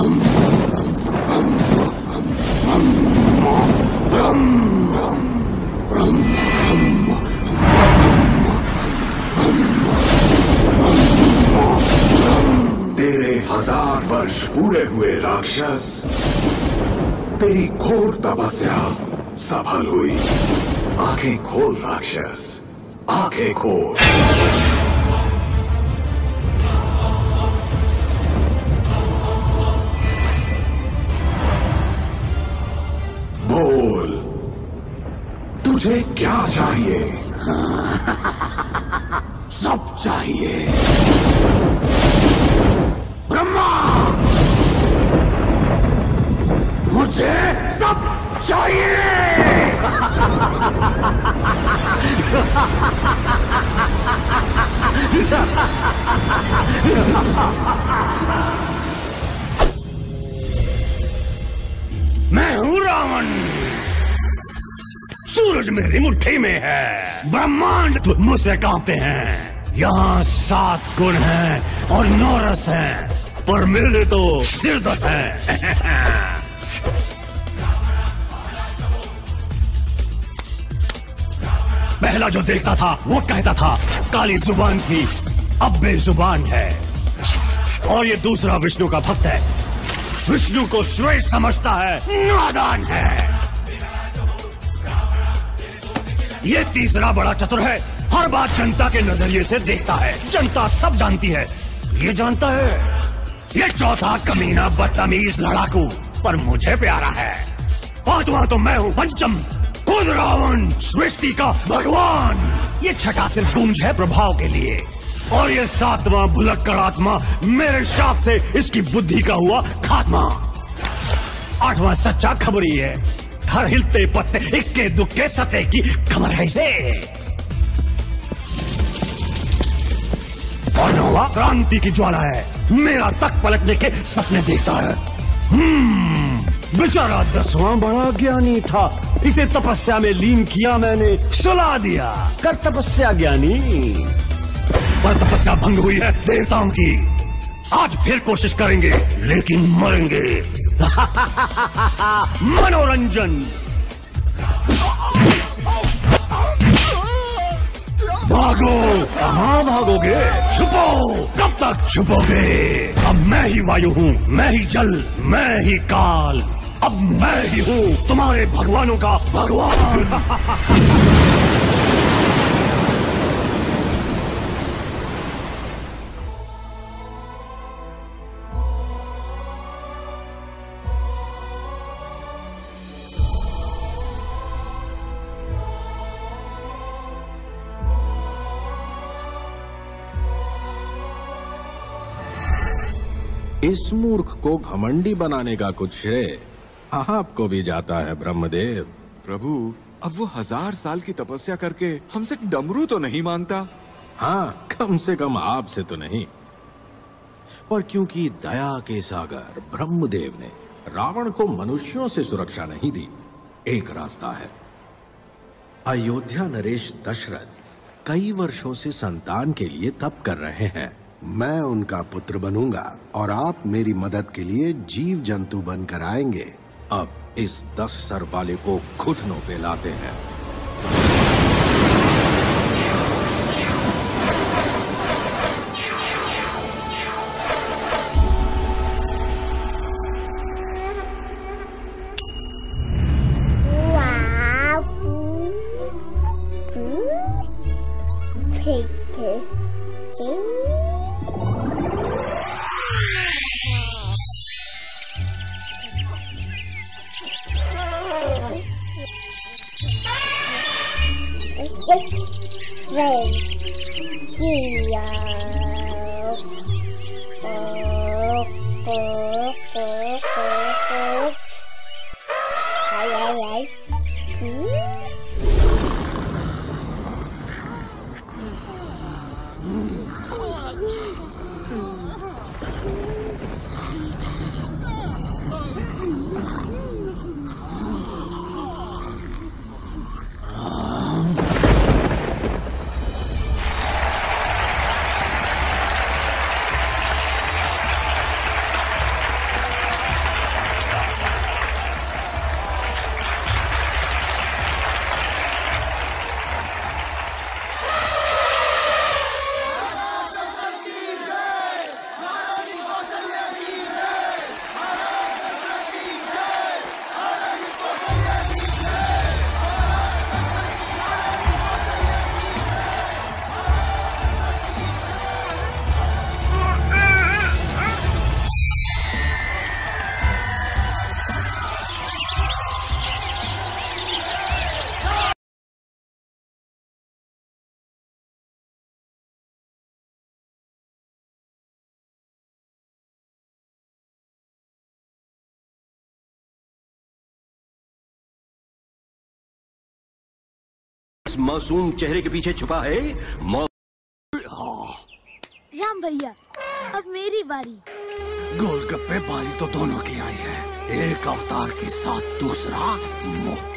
तेरे 1000 वर्ष पूरे हुए राक्षस, तेरी घोर तपस्या सफल हुई। आंखें खोल राक्षस, आंखें खोल। बोल, तुझे क्या चाहिए? सब चाहिए। ब्रह्मा, मुझे सब चाहिए। मैं हूं रावण। सूरज मेरी मुट्ठी में है, ब्रह्मांड मुझसे कांपते हैं। यहाँ 7 गुण हैं और 9 रस हैं, पर मेरे तो सिर 10 हैं। पहला जो देखता था वो कहता था काली जुबान थी, अब बेजुबान है। और ये दूसरा विष्णु का भक्त है, विष्णु को श्रेष्ठ समझता है, नादान है। ये तीसरा बड़ा चतुर है, हर बात जनता के नजरिए से देखता है। जनता सब जानती है, ये जानता है। ये चौथा कमीना बदतमीज लड़ाकू, पर मुझे प्यारा है। पांचवा तो मैं हूं पंचम, खुद रावण, सृष्टि का भगवान। ये छठा सिर्फ गूंज है प्रभाव के लिए, और ये 7वां भुलक्कड़ आत्मा मेरे शाप से इसकी बुद्धि का हुआ खात्मा। 8वां सच्चा खबरी है, हर हिलते पत्ते इक्के दुक्के सते की खबर है इसे। और 9वां क्रांति की ज्वाला है, मेरा तक पलटने के सपने देखता है। बेचारा 10वां बड़ा ज्ञानी था, इसे तपस्या में लीन किया मैंने, सुला दिया कर तपस्या ज्ञानी। पर तपस्या भंग हुई है देवताओं की, आज फिर कोशिश करेंगे लेकिन मरेंगे। मनोरंजन। भागो, कहाँ भागोगे? छुपो, कब तक छुपोगे? अब मैं ही वायु हूँ, मैं ही जल, मैं ही काल, अब मैं ही हूँ तुम्हारे भगवानों का भगवान। इस मूर्ख को घमंडी बनाने का कुछ श्रेय आपको भी जाता है ब्रह्मदेव। प्रभु, अब वो 1000 साल की तपस्या करके हमसे डमरू तो नहीं मांगता। हाँ, कम से कम आपसे तो नहीं, पर क्योंकि दया के सागर ब्रह्मदेव ने रावण को मनुष्यों से सुरक्षा नहीं दी, एक रास्ता है। अयोध्या नरेश दशरथ कई वर्षों से संतान के लिए तप कर रहे हैं। मैं उनका पुत्र बनूंगा और आप मेरी मदद के लिए जीव जंतु बनकर आएंगे। अब इस 10 सर वाले को घुटनों पे लाते हैं। इस मासूम चेहरे के पीछे छुपा है राम भैया, अब मेरी बारी। गोलगप्पे बारी तो दोनों की आई है, एक अवतार के साथ दूसरा मुफ्त।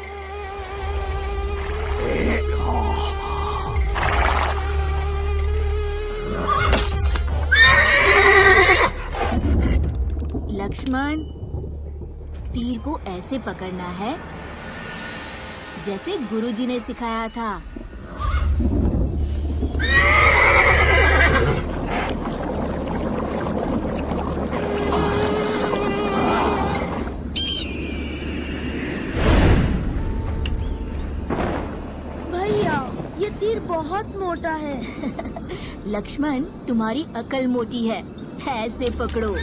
लक्ष्मण, तीर को ऐसे पकड़ना है जैसे गुरुजी ने सिखाया था। भैया, ये तीर बहुत मोटा है। लक्ष्मण, तुम्हारी अकल मोटी है, ऐसे पकड़ो।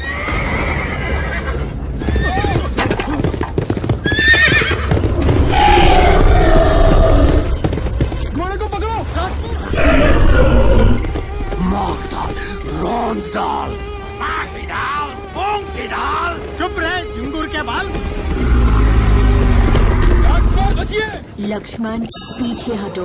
घोड़े को पकड़ो। मार डाल, रौंद डाल, माखी डाल, मूंग की दाल। चुप रहे झिंगुर के बाल। लक्ष्मण, पीछे हटो।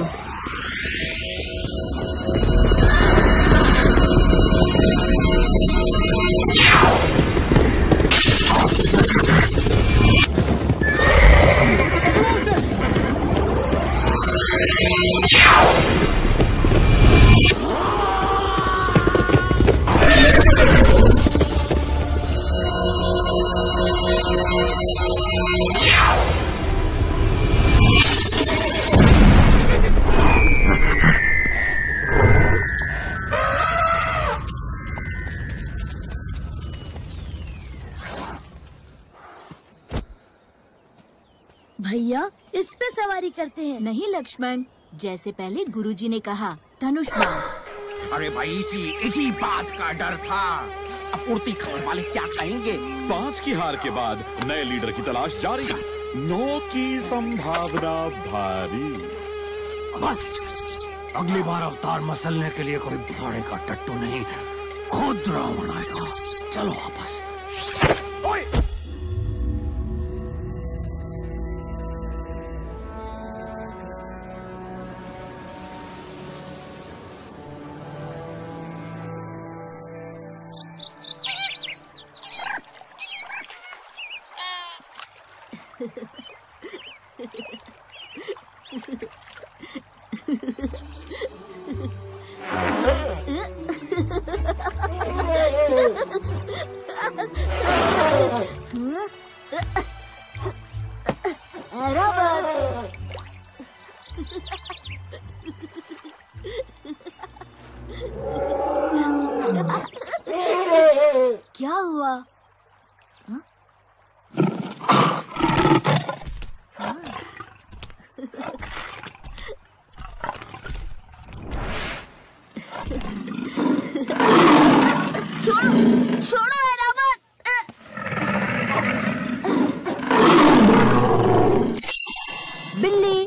भैया, इस पे सवारी करते हैं। नहीं लक्ष्मण, जैसे पहले गुरुजी ने कहा, धनुष बाण। अरे भाई, इसी बात का डर था। अपूर्ति खबर वाले क्या कहेंगे? 5 की हार के बाद नए लीडर की तलाश जारी। 9 की संभावना भारी। बस अगली बार अवतार मसलने के लिए कोई घोड़े का टट्टू नहीं, खुद रावण आएगा। चलो वापस। ओए! क्या हुआ? छोड़ो ऐरावत! बिल्ली!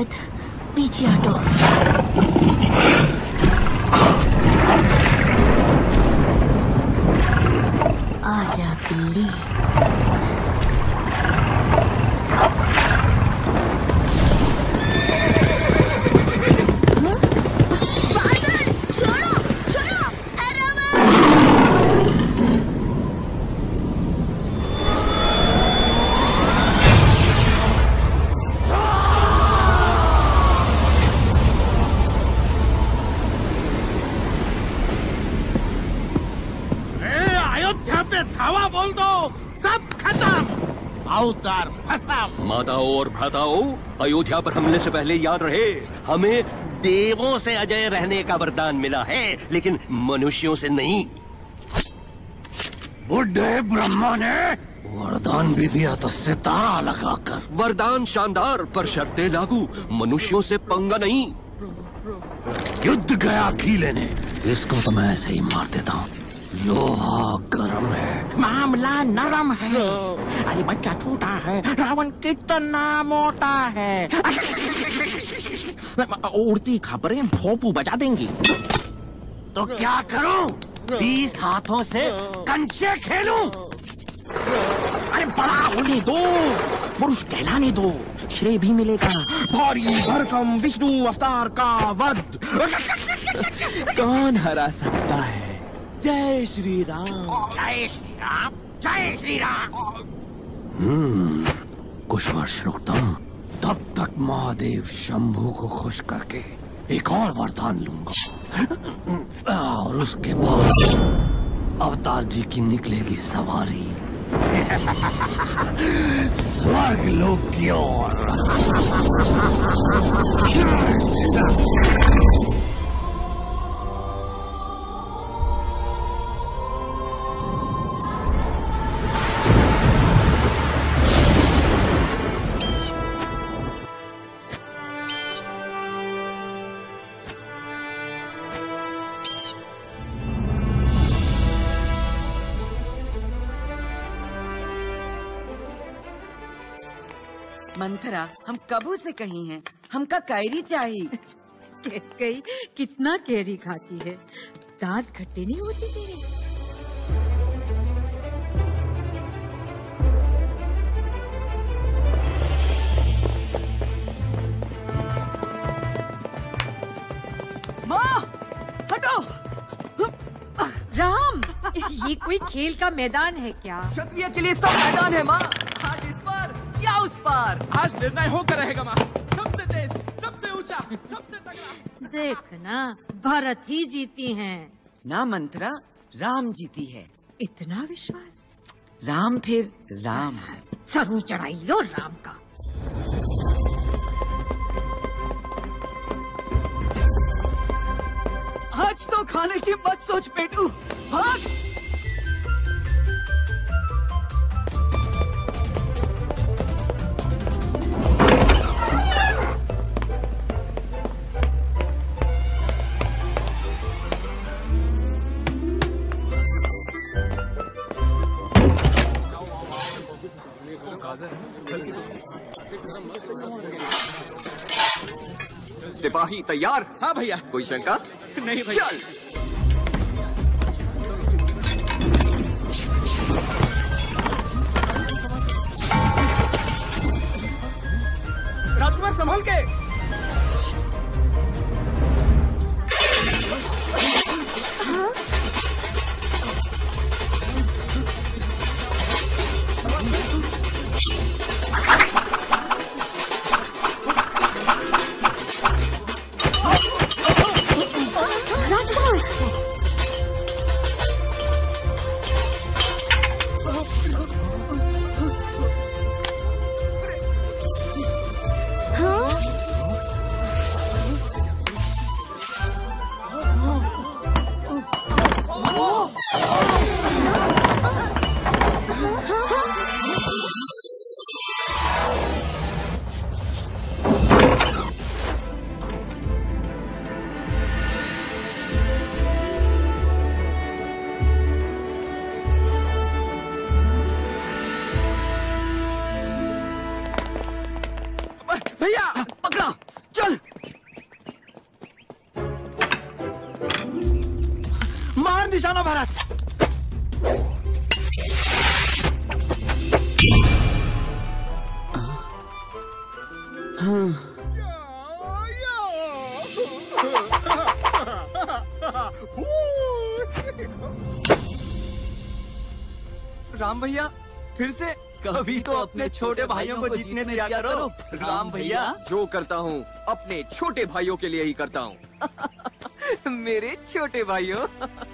बाद पीछे हटो। आजा बिल्ली। धावा बोल दो, सब खत्म, अवतार भस्म। माताओं और भ्राताओं, अयोध्या पर हमले से पहले याद रहे, हमें देवों से अजय रहने का वरदान मिला है, लेकिन मनुष्यों से नहीं। बुढ़े ब्रह्मा ने वरदान भी दिया तो सितारा लगाकर। वरदान शानदार पर शर्तें लागू, मनुष्यों से पंगा नहीं। युद्ध गया घी लेने, इसको तो मैं ऐसे ही मार देता हूँ। लोहा गर्म है, मामला नरम है। अरे बच्चा छोटा है, रावण कितना मोटा है। उड़ती खबरें भोपू बजा देंगी। तो क्या करूं? 20 हाथों से कंचे खेलूं? अरे बड़ा होने दो, पुरुष कहलाने दो, श्रेय भी मिलेगा। भारी भरकम विष्णु अवतार का वध कौन हरा सकता है? जय श्री राम। जय श्री राम, जय श्री राम। कुछ वर्ष रुकता हूं, तब तक महादेव शंभू को खुश करके एक और वरदान लूंगा, और उसके बाद अवतार जी की निकलेगी सवारी स्वर्ग लोक की ओर। मंथरा, हम कबू से कहीं हैं, हमका कैरी चाहिए। कई कितना कैरी खाती है, दांत खट्टे नहीं होते तेरे? माँ, हटो। राम, ये कोई खेल का मैदान है क्या? क्षत्रिय के लिए सब मैदान है माँ। आज इस पर या उस पर। आज निर्णय होकर रहेगा माँ। सबसे तेज, सबसे ऊंचा, सबसे तगड़ा। देखना, भरत ही जीती हैं। ना मंथरा, राम जीती है। इतना विश्वास? राम फिर राम। जरूर चढ़ाई लो राम का। आज तो खाने की मत सोच पेटू, भाग। सिपाही तैयार? हाँ भैया। कोई शंका? नहीं भैया। चल। राजकुमार संभाल के। महाभारत। राम भैया फिर से कभी तो अपने छोटे भाइयों को जीतने दिया करो। राम भैया जो करता हूँ अपने छोटे भाइयों के लिए ही करता हूँ। मेरे छोटे भाइयों।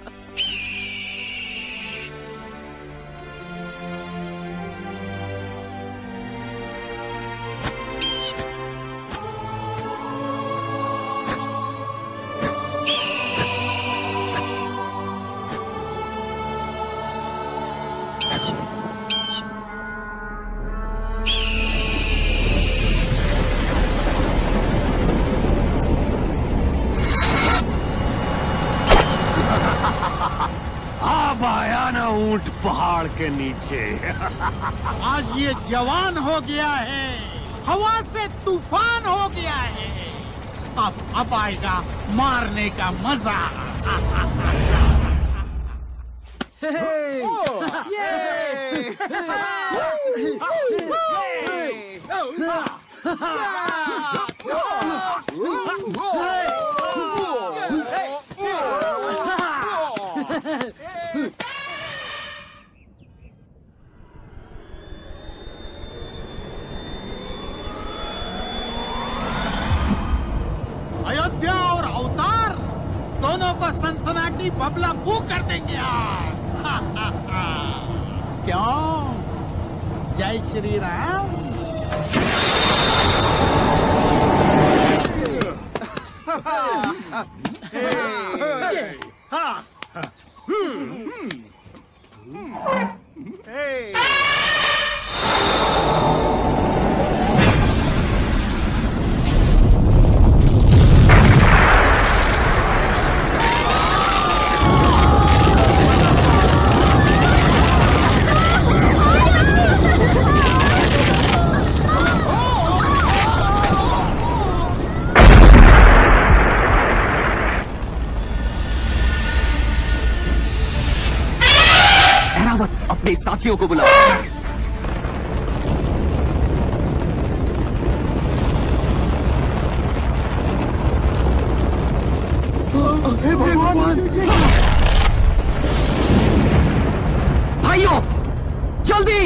अब आया ना ऊंट पहाड़ के नीचे। आज ये जवान हो गया है, हवा से तूफान हो गया है। अब आएगा मारने का मजा। अयोध्या और अवतार दोनों को सनसनाटी बबला फू कर देंगे आज। क्यों? जय श्री राम। अपने साथियों को बुलाओ। भाइयों जल्दी।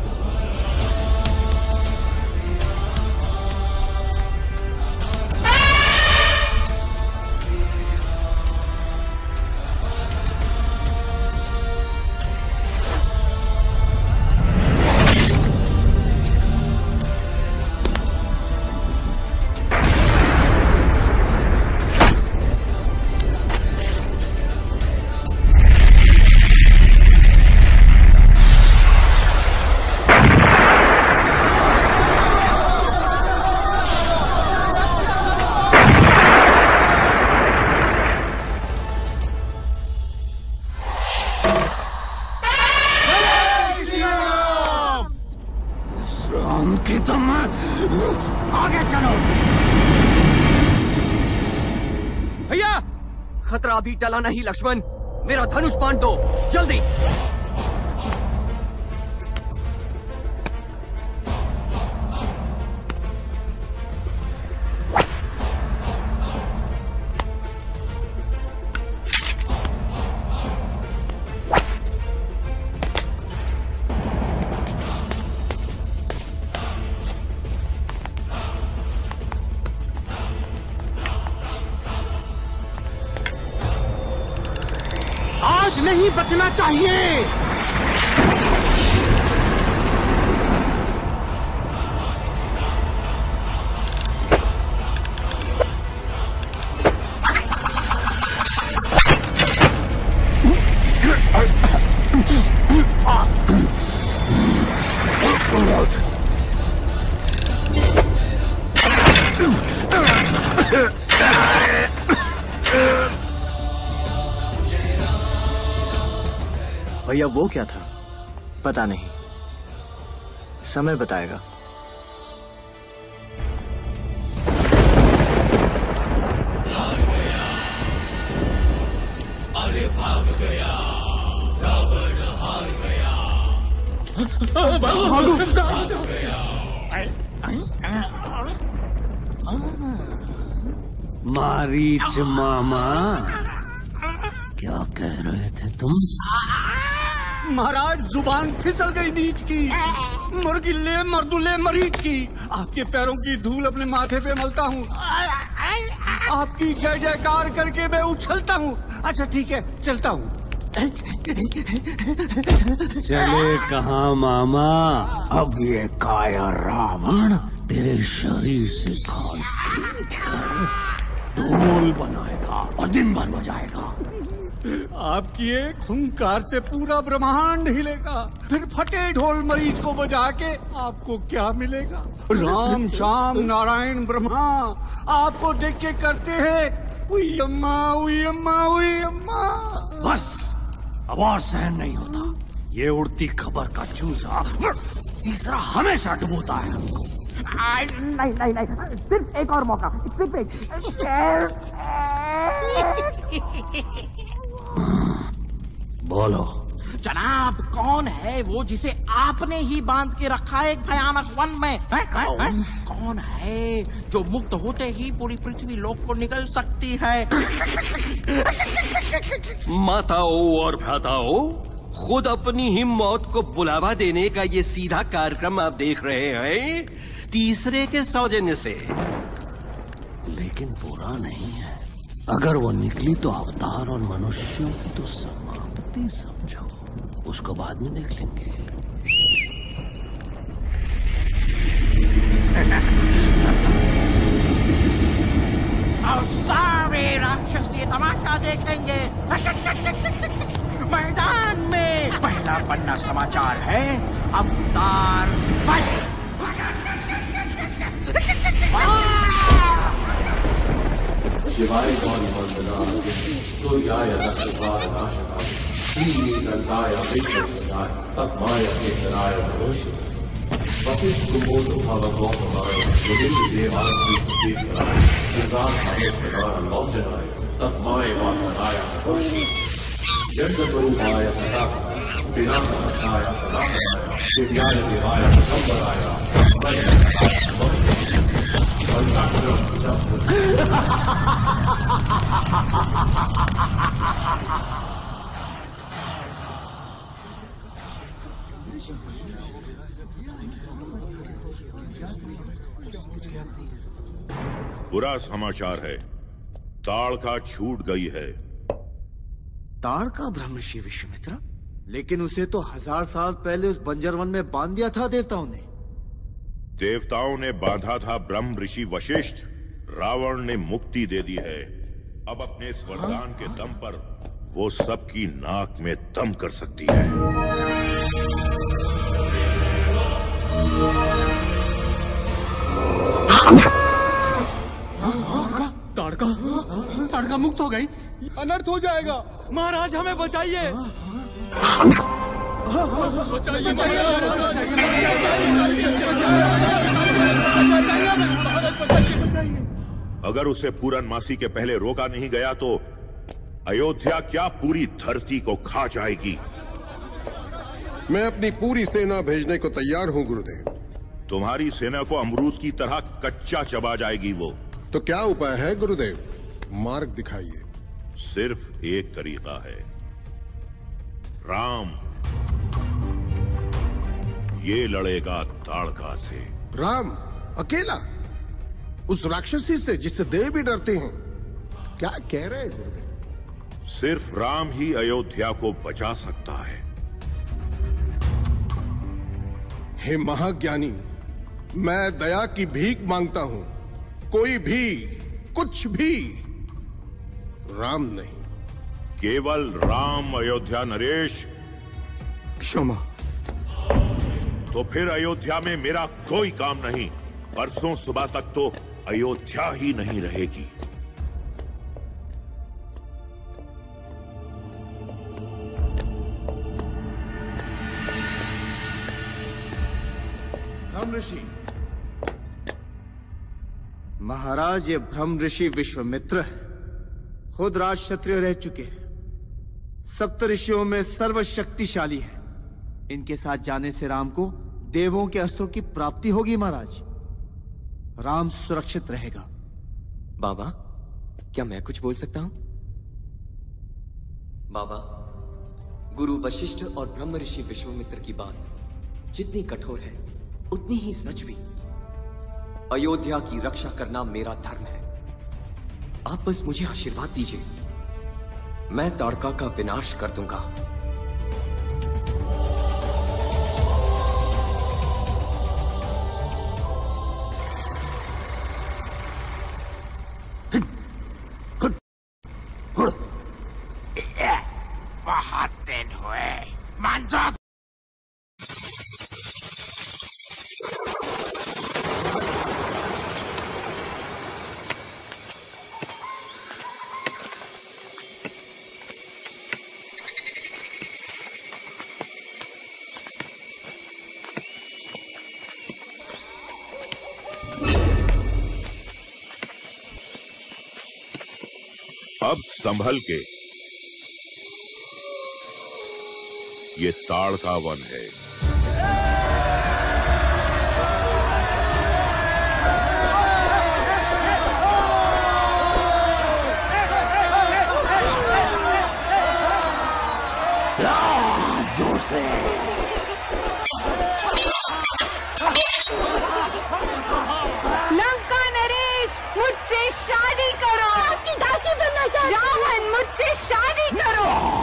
आगे चलो। भैया खतरा अभी टला नहीं लक्ष्मण, मेरा धनुष बांध दो जल्दी। आज नहीं बचना चाहिए। भैया वो क्या था पता नहीं, समय बताएगा। अरे भाग गया। मारीच मामा, क्या कह रहे थे तुम? महाराज जुबान फिसल गई नीच की, मुर्गिल्ले मर्दुल्ले मरीज की। आपके पैरों की धूल अपने माथे पे मलता हूँ, आपकी जय जयकार करके मैं उछलता हूँ। अच्छा ठीक है, चलता हूँ। चले कहाँ मामा? अब ये काया रावण तेरे शरीर से खाल खींच कर ढोल बनाएगा और दिन भर बजाएगा। आपकी एक हुंकार से पूरा ब्रह्मांड हिलेगा। फिर फटे ढोल मरीज को बजा के आपको क्या मिलेगा? राम श्याम नारायण ब्रह्मा आपको देख के करते हैं उई अम्मा उई अम्मा उई अम्मा। बस अब और सहन नहीं होता। ये उड़ती खबर का चूसा तीसरा हमेशा डुबोता है हमको। नहीं नहीं नहीं, सिर्फ एक और मौका, सिर्फ एक। बोलो जनाब, कौन है वो जिसे आपने ही बांध के रखा है एक भयानक वन में? कौन है जो मुक्त होते ही पूरी पृथ्वी लोक को निगल सकती है? माताओं और भ्राताओं, खुद अपनी ही मौत को बुलावा देने का ये सीधा कार्यक्रम आप देख रहे हैं तीसरे के सौजन्य से। लेकिन बुरा नहीं है। अगर वो निकली तो अवतार और मनुष्यों की तो समाप्ति समझो, उसको बाद में देख लेंगे। और सारे राक्षस ये तमाशा देखेंगे। मैदान में पहला पन्ना समाचार है, अवतार बस। शिवाय गौरी वंदना सूर्याय नक्षत्राय नाशकाय श्रीनीलकाय विष्णुपदाय तस्माय केतनाय नमोः वसिष्ठुमोदो भवगोपमाय देवाय कीर्तनाय दुर्गाय लोचनाय तस्माय वासनाय नमोः यज्ञस्वरूपाय सदाकाय विनाशनाय सदाकाय दिव्याय देवाय दिगंबराय बुरा समाचार है, ताड़का छूट गई है। ताड़का ब्रह्मर्षि विश्वामित्र? लेकिन उसे तो 1000 साल पहले उस बंजर वन में बांध दिया था देवताओं ने। देवताओं ने बांधा था ब्रह्म ऋषि वशिष्ठ, रावण ने मुक्ति दे दी है। अब अपने इस वरदान के दम पर वो सबकी नाक में दम कर सकती है। ताड़का मुक्त हो गई। अनर्थ हो जाएगा। महाराज हमें बचाइए। अगर उसे पूरनमासी के पहले रोका नहीं गया तो अयोध्या क्या पूरी धरती को खा जाएगी। मैं अपनी पूरी सेना भेजने को तैयार हूं गुरुदेव। तुम्हारी सेना को अमरूद की तरह कच्चा चबा जाएगी वो। तो क्या उपाय है गुरुदेव? मार्ग दिखाइए। सिर्फ एक तरीका है, राम। ये लड़ेगा ताड़का से। राम अकेला? उस राक्षसी से जिससे देव भी डरते हैं? क्या कह रहे हैं गुरुदेव? सिर्फ राम ही अयोध्या को बचा सकता है। हे महाज्ञानी, मैं दया की भीख मांगता हूं। कोई भी, कुछ भी, राम नहीं। केवल राम अयोध्या नरेश। क्षमा। तो फिर अयोध्या में मेरा कोई काम नहीं। परसों सुबह तक तो अयोध्या ही नहीं रहेगी। ब्रह्म ऋषि महाराज, ये ब्रह्म ऋषि विश्वामित्र है। खुद राज क्षत्रिय रह चुके हैं, सप्त ऋषियों में सर्वशक्तिशाली है। इनके साथ जाने से राम को देवों के अस्त्रों की प्राप्ति होगी महाराज। राम सुरक्षित रहेगा। बाबा, क्या मैं कुछ बोल सकता हूं? बाबा, गुरु वशिष्ठ और ब्रह्म ऋषि विश्वामित्र की बात जितनी कठोर है उतनी ही सच भी। अयोध्या की रक्षा करना मेरा धर्म है। आप बस मुझे आशीर्वाद दीजिए, मैं ताड़का का विनाश कर दूंगा। बहुत दिन हुए, मान जाओ। अब संभल के, ये ताड़का वन है। जोर से लंका नरेश, मुझसे शादी करो। आपकी दासी बनना चाहती हूं। रावण, मुझसे शादी करो।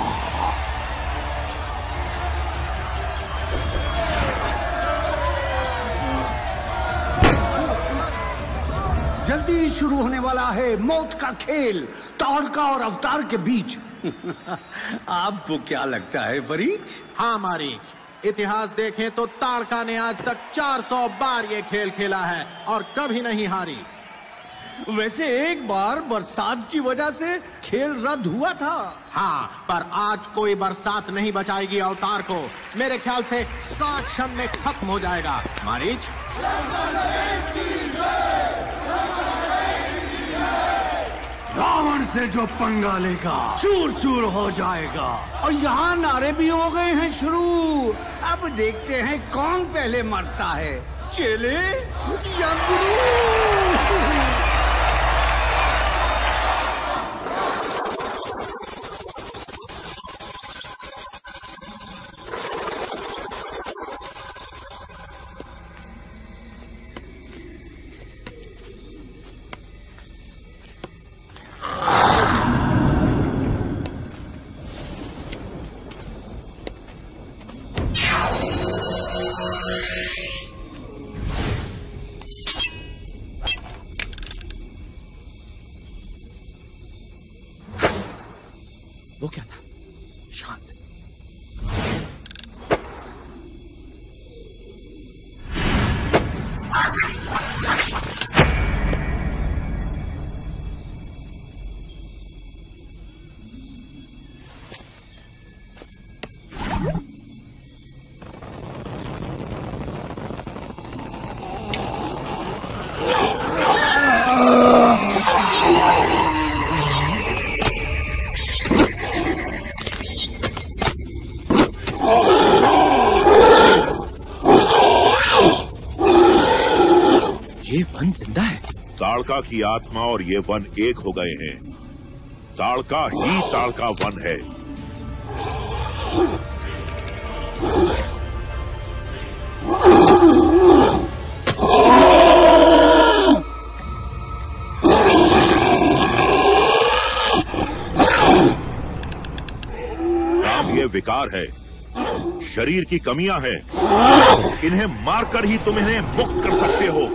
जल्दी शुरू होने वाला है मौत का खेल ताड़का और अवतार के बीच। आपको क्या लगता है वरीच? हाँ मारीच, इतिहास देखें तो ताड़का ने आज तक 400 बार ये खेल खेला है और कभी नहीं हारी। वैसे एक बार बरसात की वजह से खेल रद्द हुआ था। हाँ, पर आज कोई बरसात नहीं बचाएगी अवतार को। मेरे ख्याल से 7 क्षण में खत्म हो जाएगा। मारीच, रावण से जो पंगा लेगा चूर चूर हो जाएगा। और यहाँ नारे भी हो गए हैं शुरू। अब देखते हैं कौन पहले मरता है, चेले या गुरु। वो क्या था? शांत। ये वन जिंदा है। ताड़का की आत्मा और ये वन एक हो गए हैं। ताड़का ही ताड़का वन है। राम, ये विकार है, शरीर की कमियां हैं। इन्हें मारकर ही तुम इन्हें मुक्त कर सकते हो।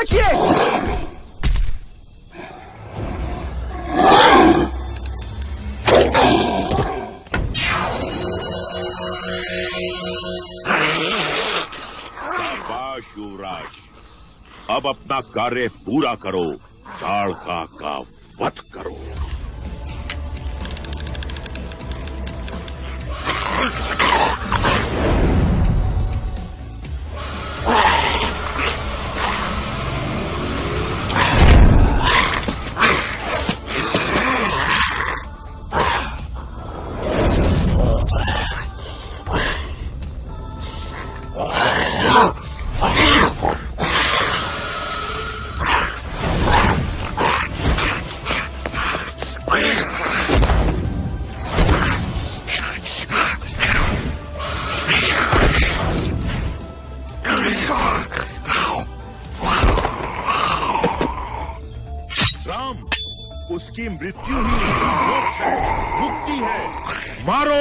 बचिए। शाबाश युवराज, अब अपना कार्य पूरा करो, ताड़का का वध करो। उसकी मृत्यु ही मोक्ष है, मुक्ति है। मारो।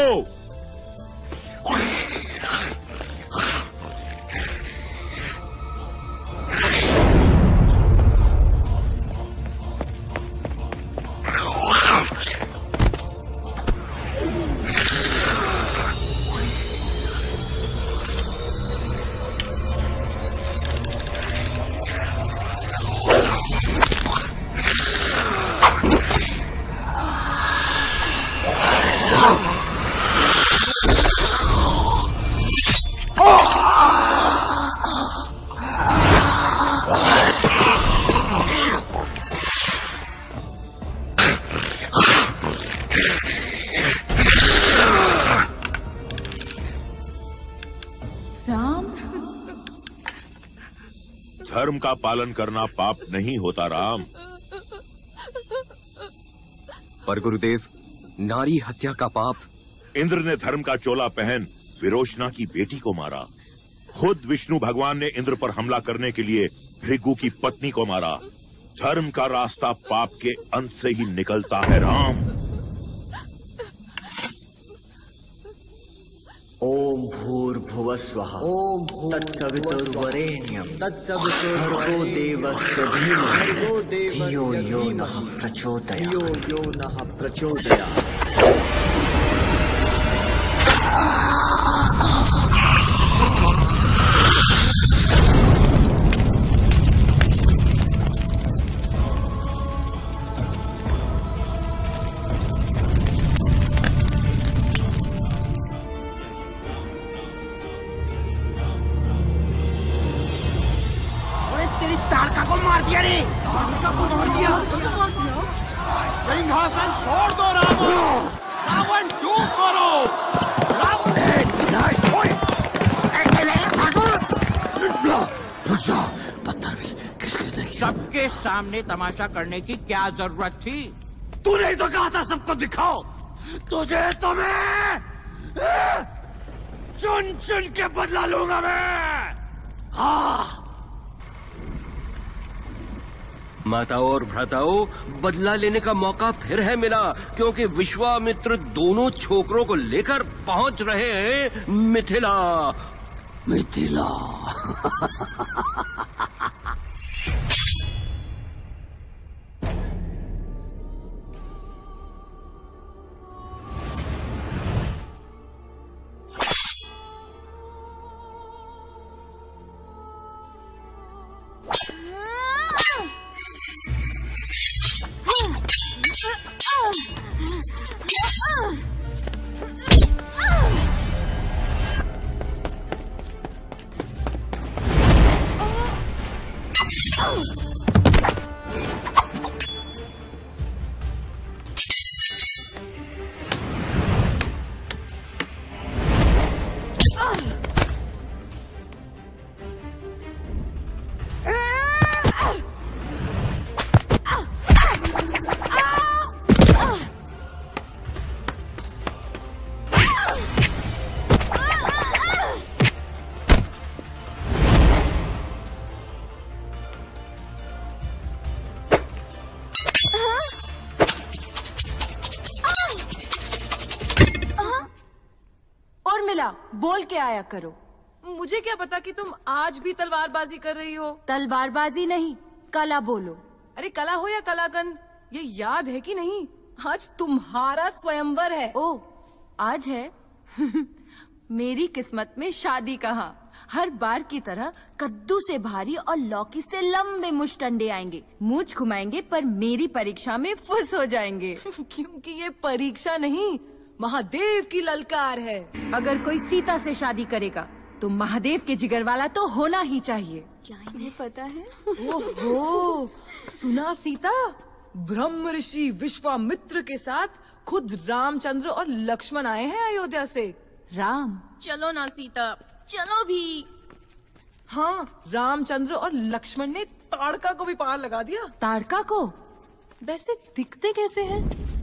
धर्म का पालन करना पाप नहीं होता राम। पर गुरुदेव, नारी हत्या का पाप। इंद्र ने धर्म का चोला पहन विरोचना की बेटी को मारा। खुद विष्णु भगवान ने इंद्र पर हमला करने के लिए भृगु की पत्नी को मारा। धर्म का रास्ता पाप के अंत से ही निकलता है राम। ओम भूर्भुवस्वः ओम तत्सवितुर्वरेण्यं भर्गो देवस्य धीमहि धियो यो नः प्रचोदयात्। सिंहासन छोड़ दो रावण, रावण दूर करो। सबके सामने तमाशा करने की क्या जरूरत थी? तूने ही तो कहा था सबको दिखाओ। तुझे तो मैं चुन चुन के बदला लूंगा मैं। हाँ, माताओं और भ्राताओं, बदला लेने का मौका फिर है मिला, क्योंकि विश्वामित्र दोनों छोकरों को लेकर पहुंच रहे हैं मिथिला। मिथिला। बोल के आया करो। मुझे क्या पता कि तुम आज भी तलवारबाजी कर रही हो। तलवारबाजी नहीं, कला बोलो। अरे कला हो या कलाकंद, ये याद है कि नहीं, आज तुम्हारा स्वयंवर है। ओ, आज है? मेरी किस्मत में शादी कहाँ। हर बार की तरह कद्दू से भारी और लौकी से लंबे मुश्तंडे आएंगे, मूंछ घुमाएंगे, पर मेरी परीक्षा में फुस हो जाएंगे। क्योंकि ये परीक्षा नहीं, महादेव की ललकार है। अगर कोई सीता से शादी करेगा तो महादेव के जिगर वाला तो होना ही चाहिए। क्या इन्हें पता है? ओहो, सुना सीता, ब्रह्म ऋषि विश्वामित्र के साथ खुद रामचंद्र और लक्ष्मण आए हैं अयोध्या से। राम? चलो ना सीता, चलो भी। हाँ, रामचंद्र और लक्ष्मण ने ताड़का को भी पार लगा दिया। ताड़का को? वैसे दिखते कैसे हैं?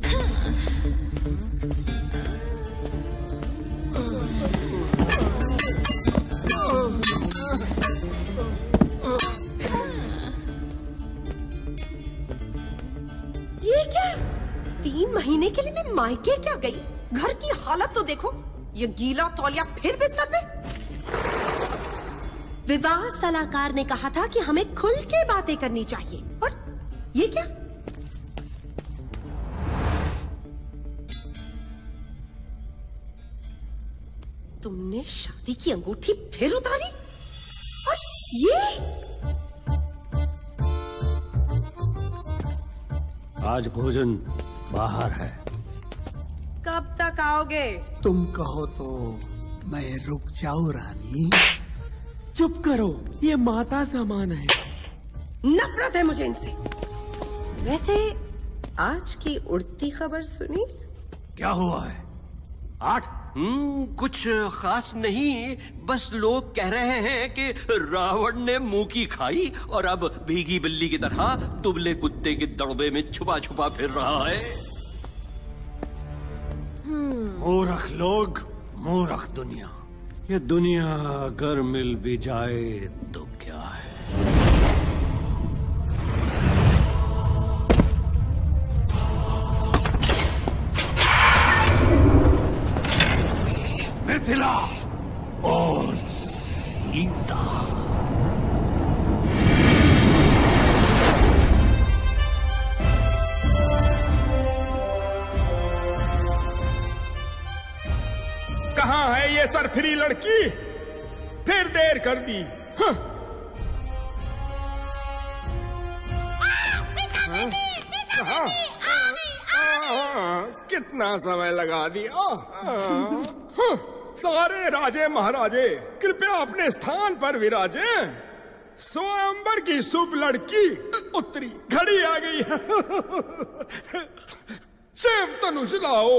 ये क्या? 3 महीने के लिए मैं मायके क्या गई? घर की हालत तो देखो, ये गीला तौलिया फिर बिस्तर पे। विवाह सलाहकार ने कहा था कि हमें खुल के बातें करनी चाहिए, और ये क्या? तुमने शादी की अंगूठी फिर उतारी? और ये? आज भोजन बाहर है। कब तक आओगे? तुम कहो तो मैं रुक जाऊं रानी। चुप करो, ये माता समान है। नफरत है मुझे इनसे। वैसे आज की उड़ती खबर सुनी? क्या हुआ है? 8? कुछ खास नहीं, बस लोग कह रहे हैं कि रावण ने मुंह की खाई और अब भीगी बिल्ली की तरह दुबले कुत्ते के दड़बे में छुपा छुपा फिर रहा है। मूर्ख लोग, मूर्ख दुनिया। ये दुनिया अगर मिल भी जाए तो क्या है? मिथिला और सीता। कहाँ है ये सरफिरी लड़की? फिर देर कर दी। हाँ। हाँ। कितना समय लगा दिया। हाँ। सारे राजे महाराजे कृपया अपने स्थान पर विराजे। स्वयंवर की शुभ लड़की उत्तरी घड़ी आ गई है। शिव धनुष लाओ।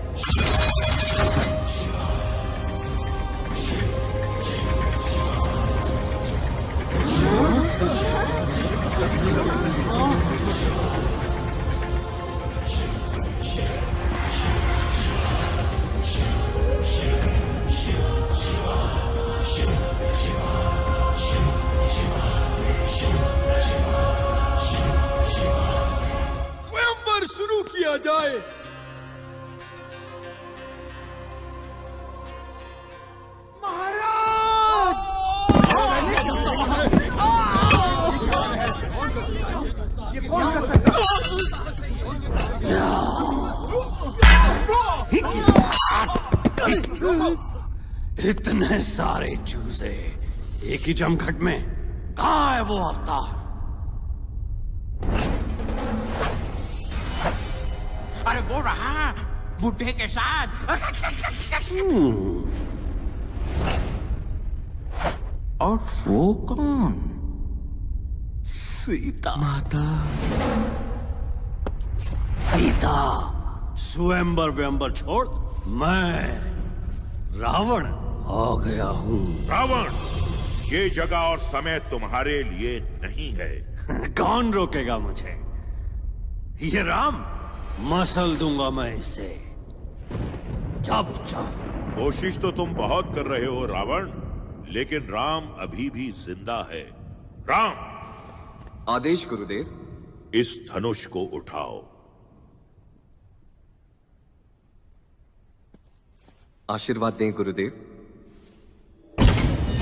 स्वयंवर शुरू किया जाए। इतने सारे चूजे एक ही जमघट में, कहाँ है वो अवतार? अरे वो रहा बुढ़े के साथ। और वो कौन? सीता। माता सीता। स्वयंवर व्यंबर छोड़, मैं रावण आ गया हूँ। रावण, ये जगह और समय तुम्हारे लिए नहीं है। कौन रोकेगा मुझे? ये राम, मसल दूंगा मैं इसे जब चाहूं। कोशिश तो तुम बहुत कर रहे हो रावण, लेकिन राम अभी भी जिंदा है। राम, आदेश गुरुदेव। इस धनुष को उठाओ। आशीर्वाद दें गुरुदेव।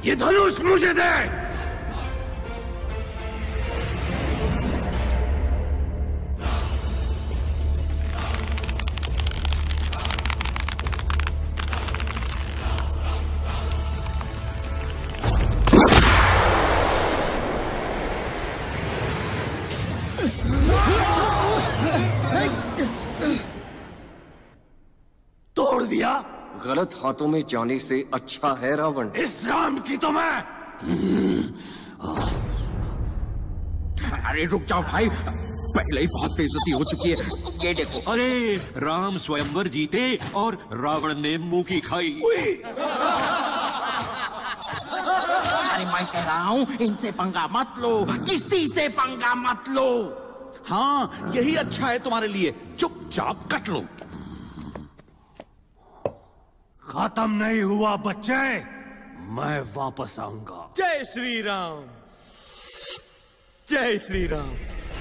ये धनुष मुझे दे। तोड़ दिया। गलत हाथों में जाने से अच्छा है रावण। इस राम की तो मैं। अरे रुक जाओ भाई, पहले ही बहुत बेइज्जती हो चुकी है। ये देखो। अरे राम स्वयंवर जीते और रावण ने मुंह की खाई। अरे मैं कह रहा हूँ इनसे पंगा मत लो, किसी से पंगा मत लो। हाँ यही अच्छा है तुम्हारे लिए, चुपचाप कट लो। खत्म नहीं हुआ बच्चे, मैं वापस आऊंगा। जय श्री राम, जय श्री राम।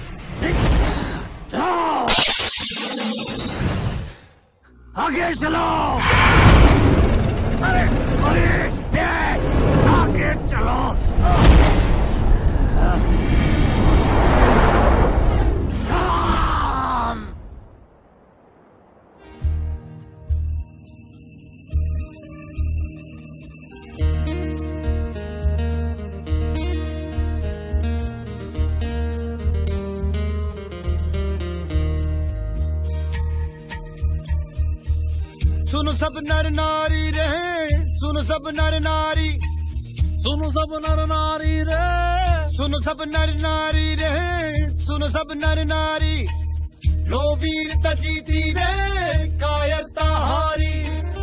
चलो आगे चलो। अरे आगे चलो। सुनो सब नर नारी रहे, सुनो सब नर नारी, सुनो सब नर नारी रे, सुनो सब नर नारी रहे, सुनो सब नर नारी। लो वीरता जीती रे, कायरता हारी।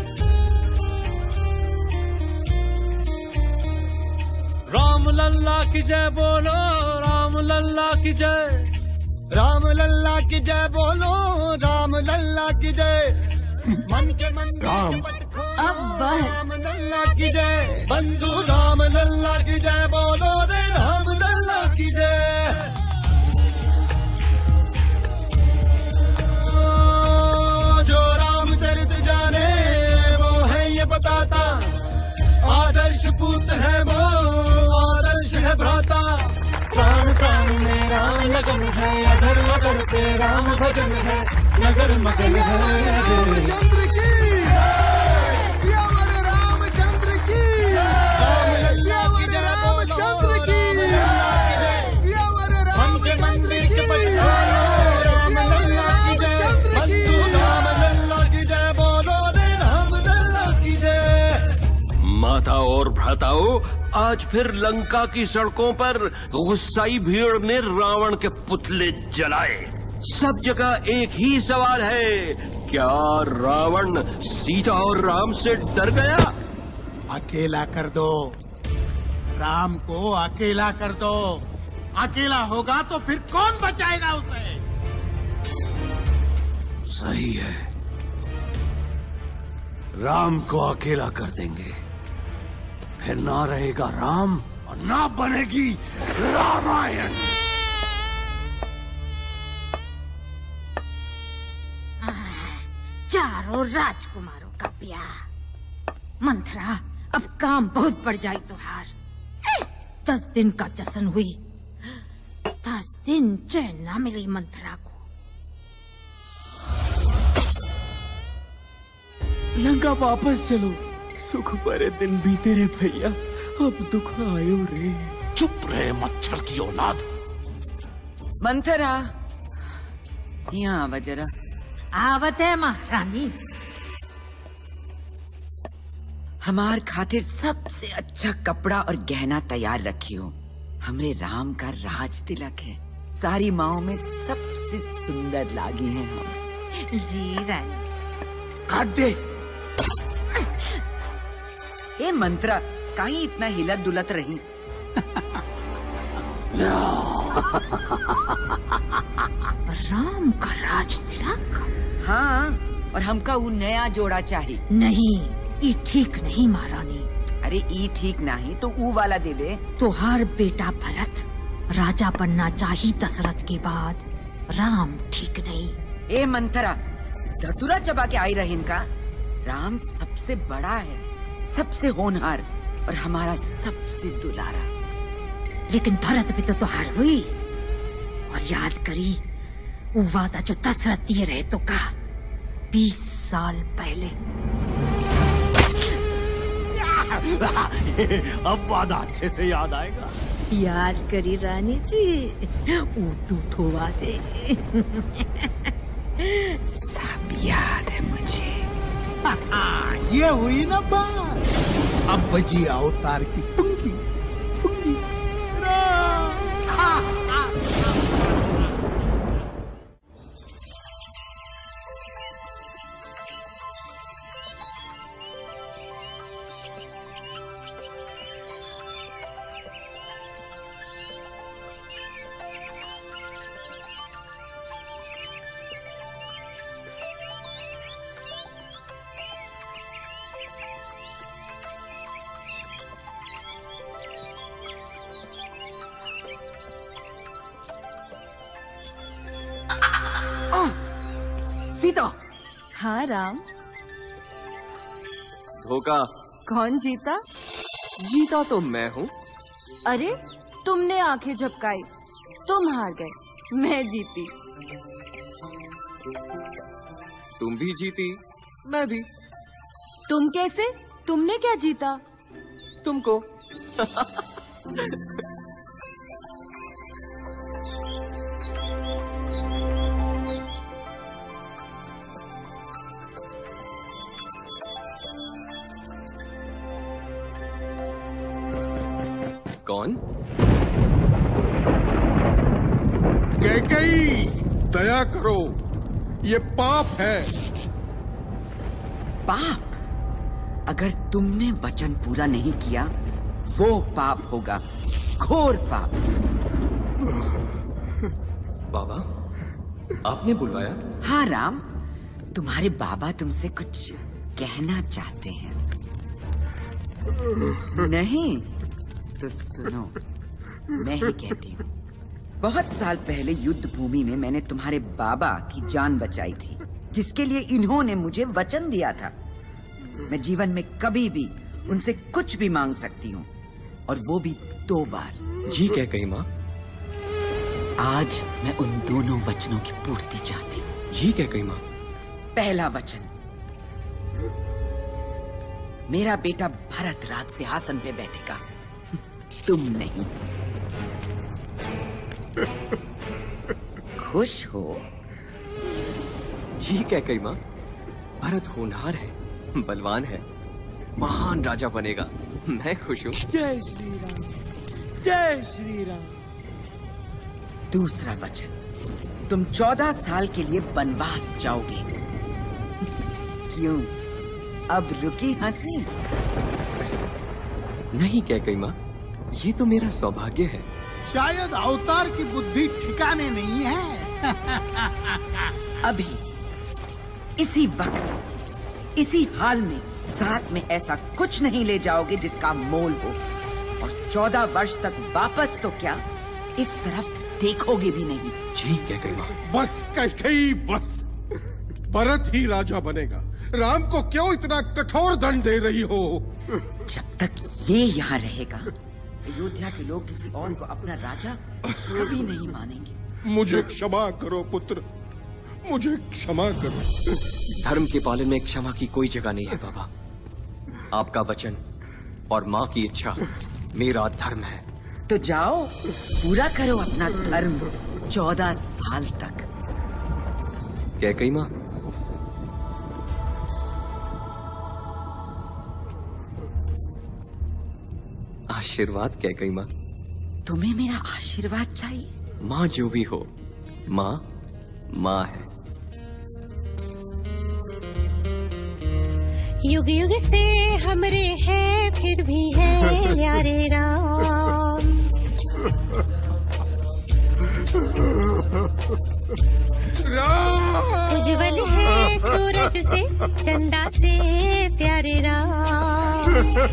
राम लल्ला की जय बोलो, राम लल्ला की जय, राम लल्ला की जय बोलो, राम लल्ला की जय। मन के मन राम अब राम लल्ला की जय, बंधु राम लल्ला की जय बोलो रे, राम लल्ला की जय। जो रामचरित जाने वो है ये बताता, आदर्श पुत्र है वो, आदर्श है भ्राता। प्राण प्राण में राम लगन है, अधर मगर पे राम भजन है, नगर मगन है। रामचंद्र की सियावर रामचंद्र की, सियावर रामचंद्र की, सियावर राम के मंदिर के पठारो, राम लल्ला की जय, बंधु राम लल्ला की जय बोलो रे, राम लल्ला की जय। माता और भ्राताओं, आज फिर लंका की सड़कों पर गुस्साई भीड़ ने रावण के पुतले जलाए। सब जगह एक ही सवाल है, क्या रावण सीता और राम से डर गया? अकेला कर दो, राम को अकेला कर दो। अकेला होगा तो फिर कौन बचाएगा उसे? सही है, राम को अकेला कर देंगे, फिर ना रहेगा राम और ना बनेगी रामायण। चारों राजकुमारों का ब्याह। मंथरा, अब काम बहुत बढ़ जाए तुहार। 10 दिन का जश्न हुई, 10 दिन चैन ना मिली मंथरा को। लंका वापस चलो, सुख भरे दिन बीते रे भैया, अब दुख आयो रे। चुप रहे मच्छर की औलाद। मंथरा, यहाँ आवा जरा। आवत है महारानी। हमार खातिर सबसे अच्छा कपड़ा और गहना तैयार रखियो। हमरे राम का राज तिलक है, सारी माओ में सबसे सुंदर लागी है हम। जी रानी। काट दे। ए मंत्रा, काहे इतना हिलत डुलत रही? राम का राज तिलक? हाँ, और हमका वो नया जोड़ा चाहिए। नहीं, ये ठीक नहीं महारानी। अरे ये ठीक नहीं तो वो वाला दे दे। तुहार बेटा भरत राजा बनना चाहिए दशरथ के बाद, राम ठीक नहीं। ए मंथरा, धतुरा चबा के आई रही इनका। राम सबसे बड़ा है, सबसे होनहार, और हमारा सबसे दुलारा। लेकिन भरत भी तो हार हुई। और याद करी वो वादा जो दशरथ दिए रहे तो का 20 साल पहले। अब वादा अच्छे से याद आएगा। याद करी रानी जी, वो तू ठोवा दे। सब याद है मुझे। ये हुई ना बात। अब बजी अवतार की पुंगी पुंगी। सीता। हाँ राम। धोखा। कौन जीता? जीता तो मैं हूँ। अरे तुमने आंखें झपकाई, तुम हार गए, मैं जीती। तुम भी जीती, मैं भी। तुम कैसे? तुमने क्या जीता? तुमको। कौन? कैकेयी, दया करो, ये पाप है। पाप? अगर तुमने वचन पूरा नहीं किया वो पाप होगा, घोर पाप। बाबा, आपने बुलवाया? हाँ राम, तुम्हारे बाबा तुमसे कुछ कहना चाहते हैं। नहीं तो सुनो, मैं ही कहती हूँ। बहुत साल पहले युद्ध भूमि में मैंने तुम्हारे बाबा की जान बचाई थी, जिसके लिए इन्होंने मुझे वचन दिया था। मैं जीवन में कभी भी उनसे कुछ भी मांग सकती हूँ, और वो भी 2 बार। जी कैकेयी माँ। आज मैं उन दोनों वचनों की पूर्ति चाहती हूँ। जी कैकेयी माँ। पहला वचन, मेरा बेटा भरत राज सिंहासन पे बैठेगा, तुम नहीं। खुश हो? जी कैकेयी माँ। भरत होनहार है, बलवान है, महान राजा बनेगा, मैं खुश हूँ। जय श्री राम, जय श्री राम। दूसरा वचन, तुम 14 साल के लिए वनवास जाओगे। क्यों, अब रुकी हंसी? नहीं कैकेयी माँ, ये तो मेरा सौभाग्य है। शायद अवतार की बुद्धि ठिकाने नहीं है। अभी इसी वक्त इसी हाल में साथ में ऐसा कुछ नहीं ले जाओगे जिसका मोल हो, और 14 वर्ष तक वापस तो क्या, इस तरफ देखोगे भी नहीं। जी कैकेयी माँ। बस कैकेयी, बस। भरत ही राजा बनेगा। राम को क्यों इतना कठोर दंड दे रही हो? जब तक ये यहाँ रहेगा, अयोध्या के लोग किसी और को अपना राजा कभी नहीं मानेंगे। मुझे क्षमा करो पुत्र, मुझे क्षमा करो। धर्म के पालन में क्षमा की कोई जगह नहीं है बाबा। आपका वचन और माँ की इच्छा मेरा धर्म है। तो जाओ, पूरा करो अपना धर्म 14 साल तक। कैकेयी माँ। आशीर्वाद कैकेयी माँ। तुम्हें मेरा आशीर्वाद चाहिए? माँ जो भी हो, माँ माँ है। युग युग से हमरे हैं, फिर भी है प्यारे राम। उज्जवल है सूरज से, चंदा से प्यारे राम।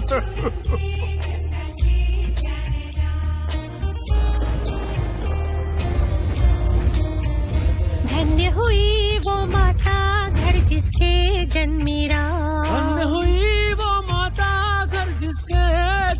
धन्य हुई वो माता घर जिसके जन्मी राम। धन्य हुई वो माता घर जिसके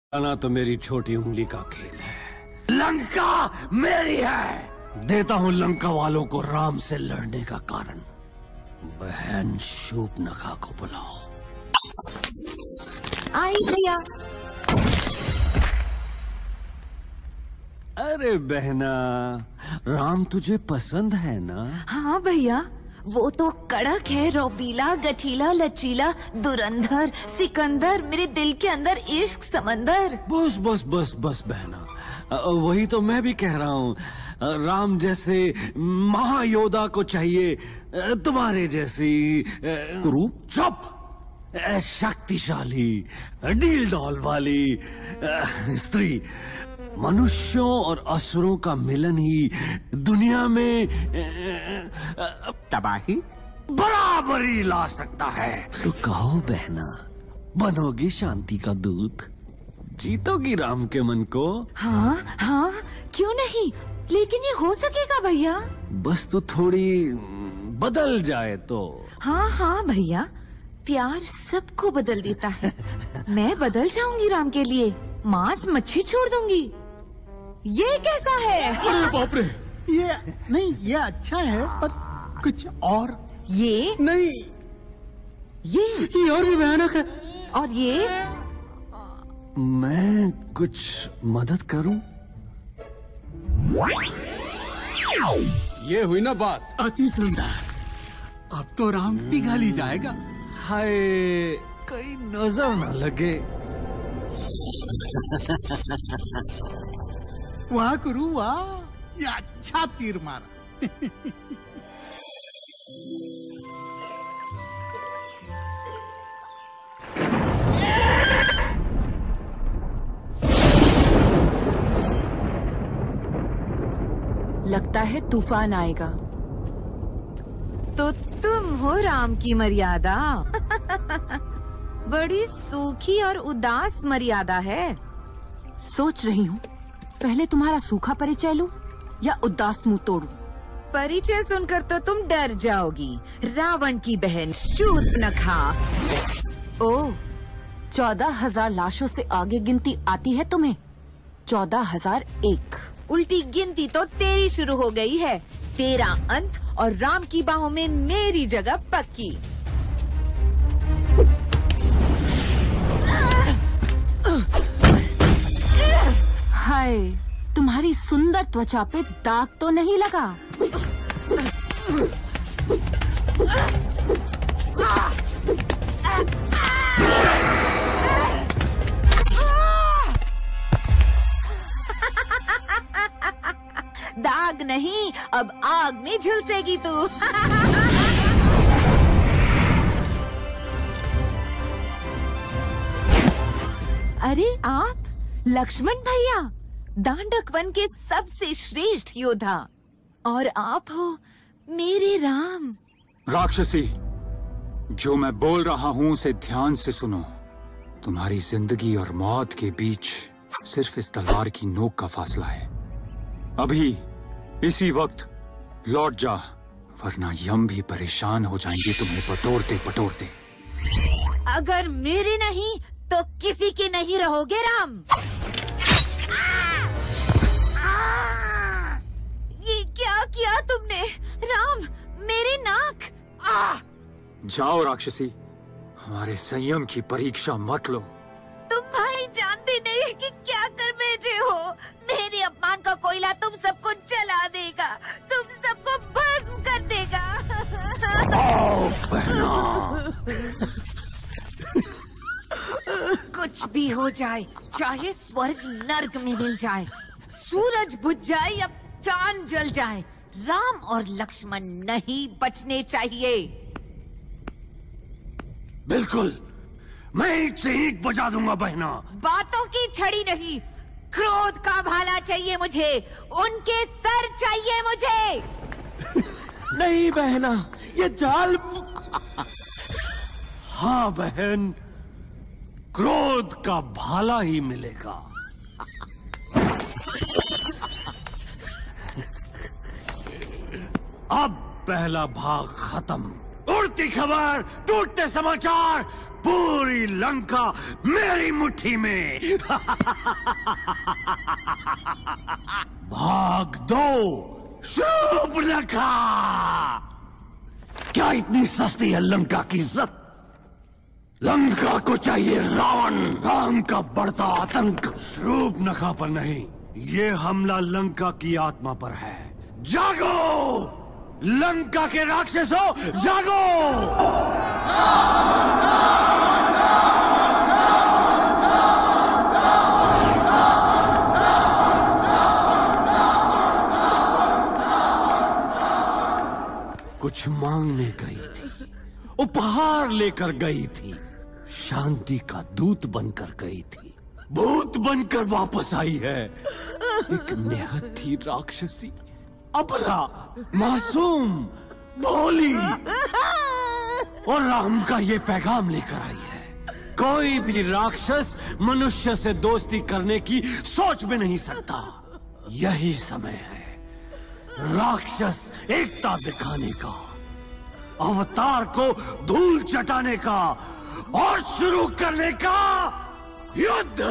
आना तो मेरी छोटी उंगली का खेल है। लंका मेरी है। देता हूं लंका वालों को राम से लड़ने का कारण। बहन शूर्पणखा को बुलाओ। आई भैया। अरे बहना, राम तुझे पसंद है ना? हाँ भैया, वो तो कड़क है, रौबीला, गठीला, लचीला, दुरंधर, सिकंदर, मेरे दिल के अंदर इश्क समंदर। बस बस बस बस बहना, वही तो मैं भी कह रहा हूँ। राम जैसे महायोद्धा को चाहिए तुम्हारे जैसी कुरूप। चुप। शक्तिशाली, डील डॉल वाली स्त्री। मनुष्यों और असुरों का मिलन ही दुनिया में तबाही बराबरी ला सकता है। तो कहो बहना, बनोगी शांति का दूत? जीतोगी राम के मन को? हाँ हाँ, क्यों नहीं, लेकिन ये हो सकेगा भैया? बस तो थोड़ी बदल जाए तो। हाँ हाँ भैया, प्यार सबको बदल देता है। मैं बदल जाऊंगी राम के लिए, मांस मच्छी छोड़ दूंगी। ये कैसा है? अरे बाप रे! ये नहीं, ये अच्छा है, पर कुछ और। ये नहीं, ये और भी भयानक है। और ये मैं कुछ मदद करूं? ये हुई ना बात। अति सुंदर। अब तो राम पिघल ही जाएगा। हाय, कहीं नजर न लगे। वाह गुरु वाह, ये अच्छा तीर मारा। लगता है तूफान आएगा। तो तुम हो राम की मर्यादा। बड़ी सूखी और उदास मर्यादा है। सोच रही हूँ पहले तुम्हारा सूखा परिचय लूं या उदास मुंह तोड़ूं। परिचय सुनकर तो तुम डर जाओगी। रावण की बहन शूर्पणखा। ओह, 14,000 लाशों से आगे गिनती आती है तुम्हें? 14,001। उल्टी गिनती तो तेरी शुरू हो गई है। तेरा अंत और राम की बाहों में मेरी जगह पक्की। हाय, तुम्हारी सुंदर त्वचा पे दाग तो नहीं लगा? दाग नहीं, अब आग में झुलसेगी तू। अरे आप लक्ष्मण भैया, दांडक वन के सबसे श्रेष्ठ योद्धा, और आप हो मेरे राम। राक्षसी, जो मैं बोल रहा हूँ उसे ध्यान से सुनो। तुम्हारी जिंदगी और मौत के बीच सिर्फ इस तलवार की नोक का फासला है। अभी इसी वक्त लौट जा, वरना यम भी परेशान हो जाएंगे तुम्हें पटोरते पटोरते। अगर मेरे नहीं तो किसी के नहीं रहोगे राम। ये क्या किया तुमने राम? मेरी नाक। जाओ राक्षसी, हमारे संयम की परीक्षा मत लो। तुम भाई जानते नहीं कि क्या कर बैठे हो। मेरे अपमान का कोयला तुम सबको जला देगा, तुम सबको भस्म कर देगा। कुछ भी हो जाए, चाहे स्वर्ग नर्क में मिल जाए, सूरज बुझ जाए या चांद जल जाए, राम और लक्ष्मण नहीं बचने चाहिए। बिल्कुल, मैं ईंट से ईंट बजा दूंगा बहना। बातों की छड़ी नहीं, क्रोध का भाला चाहिए मुझे। उनके सर चाहिए मुझे। नहीं बहना, ये जाल। हाँ बहन, क्रोध का भाला ही मिलेगा। अब पहला भाग खत्म। उड़ती खबर, टूटते समाचार, पूरी लंका मेरी मुट्ठी में। भाग दो शूर्पणखा। क्या इतनी सस्ती है लंका की इज्जत? लंका को चाहिए रावण, राम का बढ़ता आतंक। शूर्पणखा पर नहीं, ये हमला लंका की आत्मा पर है। जागो लंका के राक्षसों, जागो! कुछ मांगने गई थी, उपहार लेकर गई थी, शांति का दूत बनकर गई थी, भूत बनकर वापस आई है। एक निहत थी राक्षसी, अबला, मासूम, भोली, और राम का ये पैगाम लेकर आई है। कोई भी राक्षस मनुष्य से दोस्ती करने की सोच भी नहीं सकता। यही समय है राक्षस एकता दिखाने का, अवतार को धूल चटाने का और शुरू करने का युद्ध।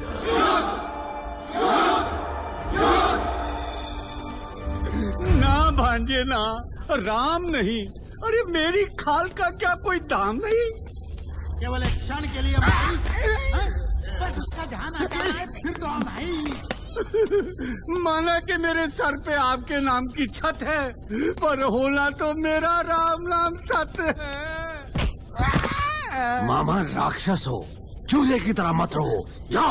ना भांजे ना, राम नहीं। अरे मेरी खाल का क्या कोई दाम नहीं? केवल एक क्षण के लिए बस उसका ध्यान आता है, फिर तो हम भाई। माना कि मेरे सर पे आपके नाम की छत है, पर होना तो मेरा राम नाम सत्य है। मामा राक्षस हो, चूहे की तरह मत रहो, जाओ।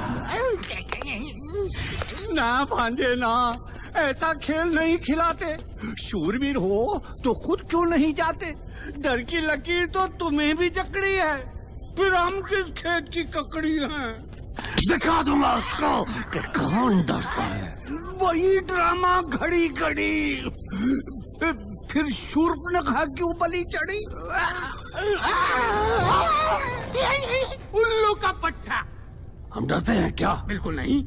ना भांजे ना, ऐसा खेल नहीं खिलाते। शूरवीर हो तो खुद क्यों नहीं जाते? डर की लकीर तो तुम्हें भी जकड़ी है, फिर हम किस खेत की ककड़ी हैं? दिखा दूंगा उसको कि कौन डरता है। वही ड्रामा घड़ी घड़ी, फिर शूर्पणखा क्यों बलि चढ़ी? उल्लू का पट्टा। हम डरते हैं क्या? बिल्कुल नहीं।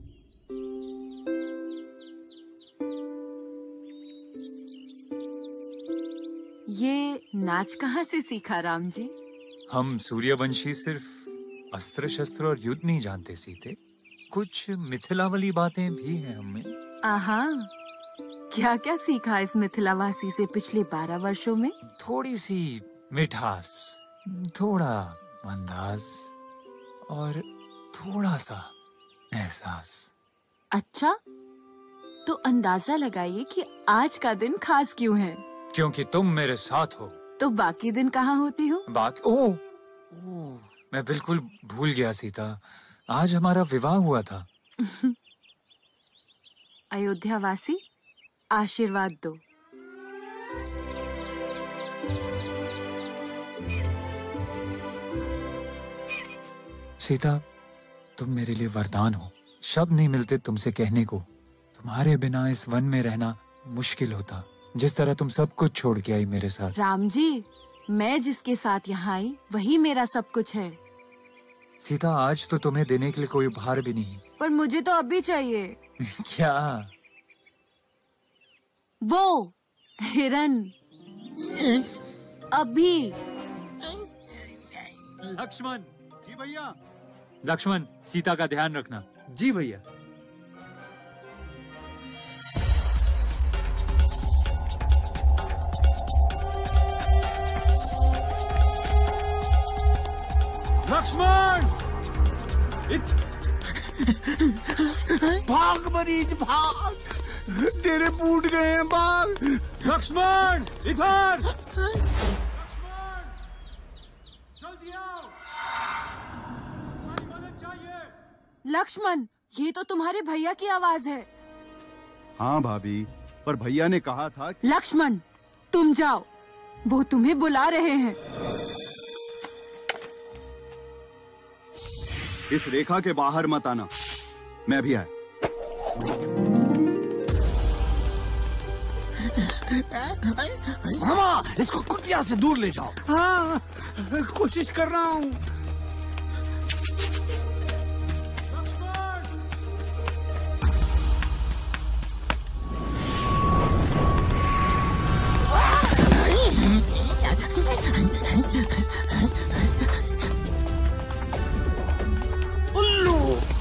ये नाच कहाँ से सीखा राम जी? हम सूर्यवंशी सिर्फ अस्त्र शस्त्र और युद्ध नहीं जानते सीते, कुछ मिथिलावली बातें भी हैं हमें। आहा, क्या क्या सीखा इस मिथिलावासी से पिछले 12 वर्षों में? थोड़ी सी मिठास, थोड़ा अंदाज और थोड़ा सा एहसास। अच्छा, तो अंदाजा लगाइए कि आज का दिन खास क्यों है? क्योंकि तुम मेरे साथ हो। तो बाकी दिन कहाँ होती हो? ओह, मैं बिल्कुल भूल गया सीता, आज हमारा विवाह हुआ था। अयोध्यावासी, आशीर्वाद दो। सीता, तुम मेरे लिए वरदान हो। शब्द नहीं मिलते तुमसे कहने को। तुम्हारे बिना इस वन में रहना मुश्किल होता, जिस तरह तुम सब कुछ छोड़ के आई मेरे साथ। राम जी, मैं जिसके साथ यहाँ आई वही मेरा सब कुछ है। सीता, आज तो तुम्हें देने के लिए कोई उपहार भी नहीं। पर मुझे तो अभी चाहिए। क्या? वो हिरन, अभी। लक्ष्मण। जी भैया। लक्ष्मण, सीता का ध्यान रखना। जी भैया। लक्ष्मण! भाग मरीज भाग, तेरे फूट गए हैं बाल। लक्ष्मण इधर! लक्ष्मण, ये तो तुम्हारे भैया की आवाज है। हाँ भाभी, पर भैया ने कहा था कि... लक्ष्मण, तुम जाओ, वो तुम्हें बुला रहे हैं। इस रेखा के बाहर मत आना, मैं भी आया। मामा, इसको कुटिया से दूर ले जाओ। हाँ, कोशिश कर रहा हूँ।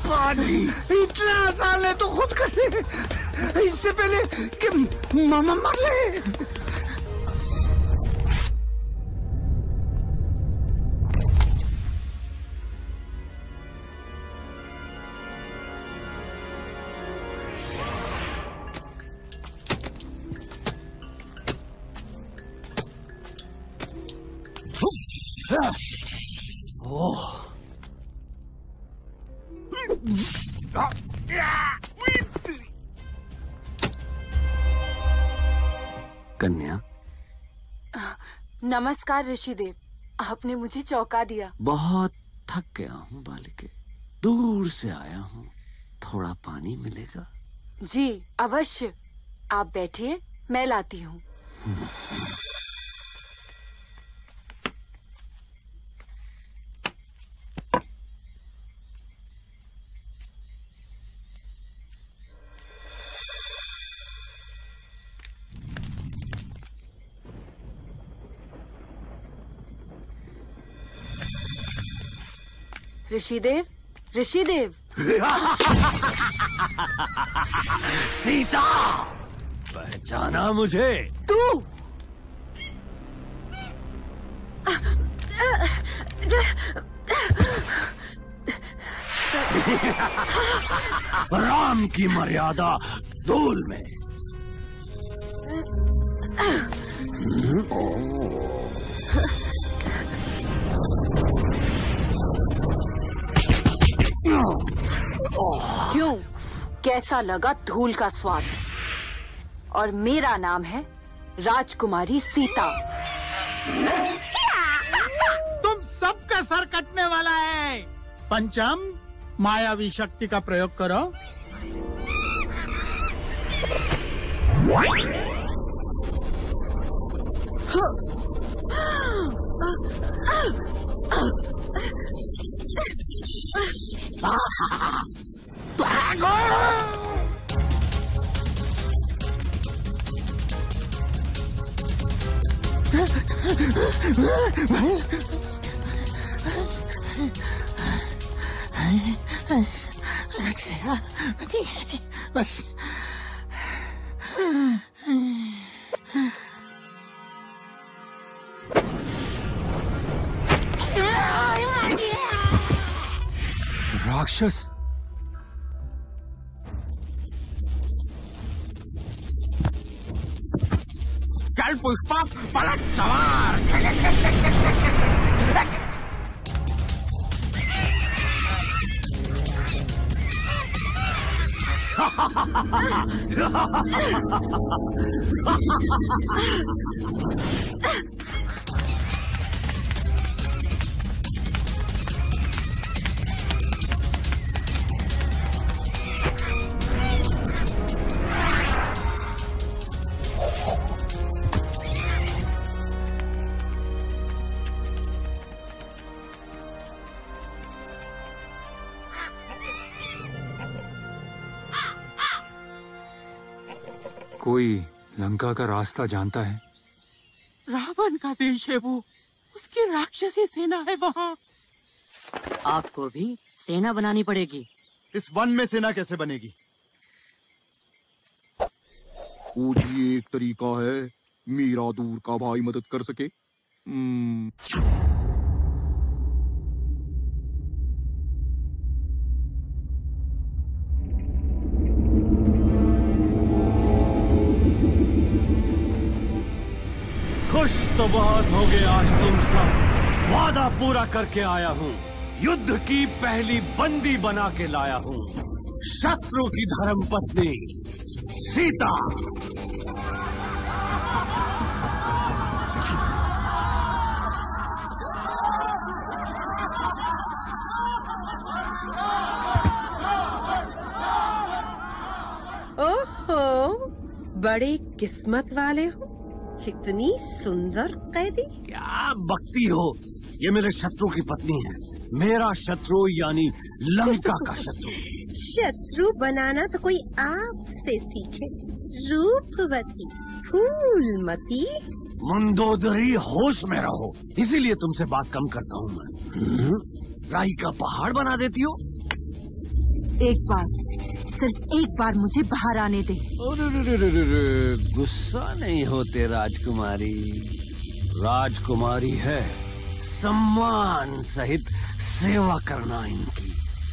पाजी इतना आसान है तो खुद कर ले, इससे पहले कि मामा मर ले। कन्या, नमस्कार ऋषिदेव, आपने मुझे चौंका दिया। बहुत थक गया हूँ बालिके, दूर से आया हूँ, थोड़ा पानी मिलेगा? जी अवश्य, आप बैठिए, मैं लाती हूँ। ऋषिदेव, ऋषिदेव। सीता, पहचाना मुझे? तू? राम की मर्यादा धूल में। क्यों, कैसा लगा धूल का स्वाद? और मेरा नाम है राजकुमारी सीता। तुम सबका सर कटने वाला है। पंचम, मायावी शक्ति का प्रयोग करो। भागो! बस राक्षस, चल पुष्पा, पलट सवार। कोई लंका का रास्ता जानता है? रावण का देश है वो, उसकी राक्षसी सेना है वहाँ। आपको भी सेना बनानी पड़ेगी। इस वन में सेना कैसे बनेगी? कुछ ही एक तरीका है, मीरा दूर का भाई मदद कर सके। खुश तो बहुत हो गए आज तुम सब। वादा पूरा करके आया हूँ, युद्ध की पहली बंदी बना के लाया हूँ, शत्रु की धर्मपत्नी सीता। ओहो, बड़े किस्मत वाले हो, इतनी सुंदर कैदी। क्या बकती हो, ये मेरे शत्रु की पत्नी है। मेरा शत्रु यानी लंका का शत्रु। शत्रु बनाना तो कोई आपसे सीखे, रूपवती फूलमती। मंदोदरी, होश में रहो, इसीलिए तुमसे बात कम करता हूँ मैं। राई का पहाड़ बना देती हो। सिर्फ एक बार मुझे बाहर आने दे। गुस्सा नहीं होते राजकुमारी। राजकुमारी है, सम्मान सहित सेवा करना इनकी।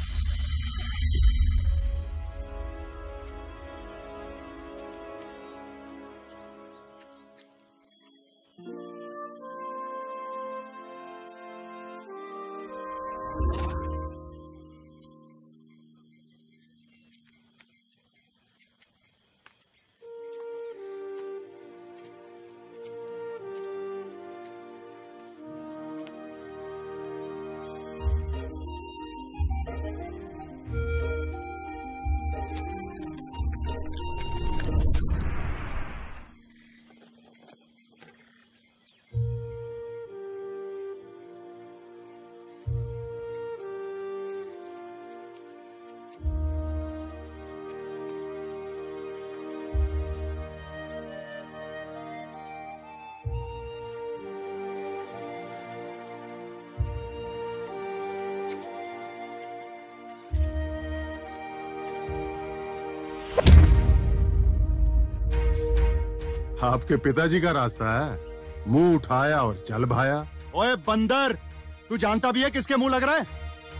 आपके पिताजी का रास्ता है, मुंह उठाया और चल भाया। ओए बंदर, तू जानता भी है किसके मुंह लग रहा है?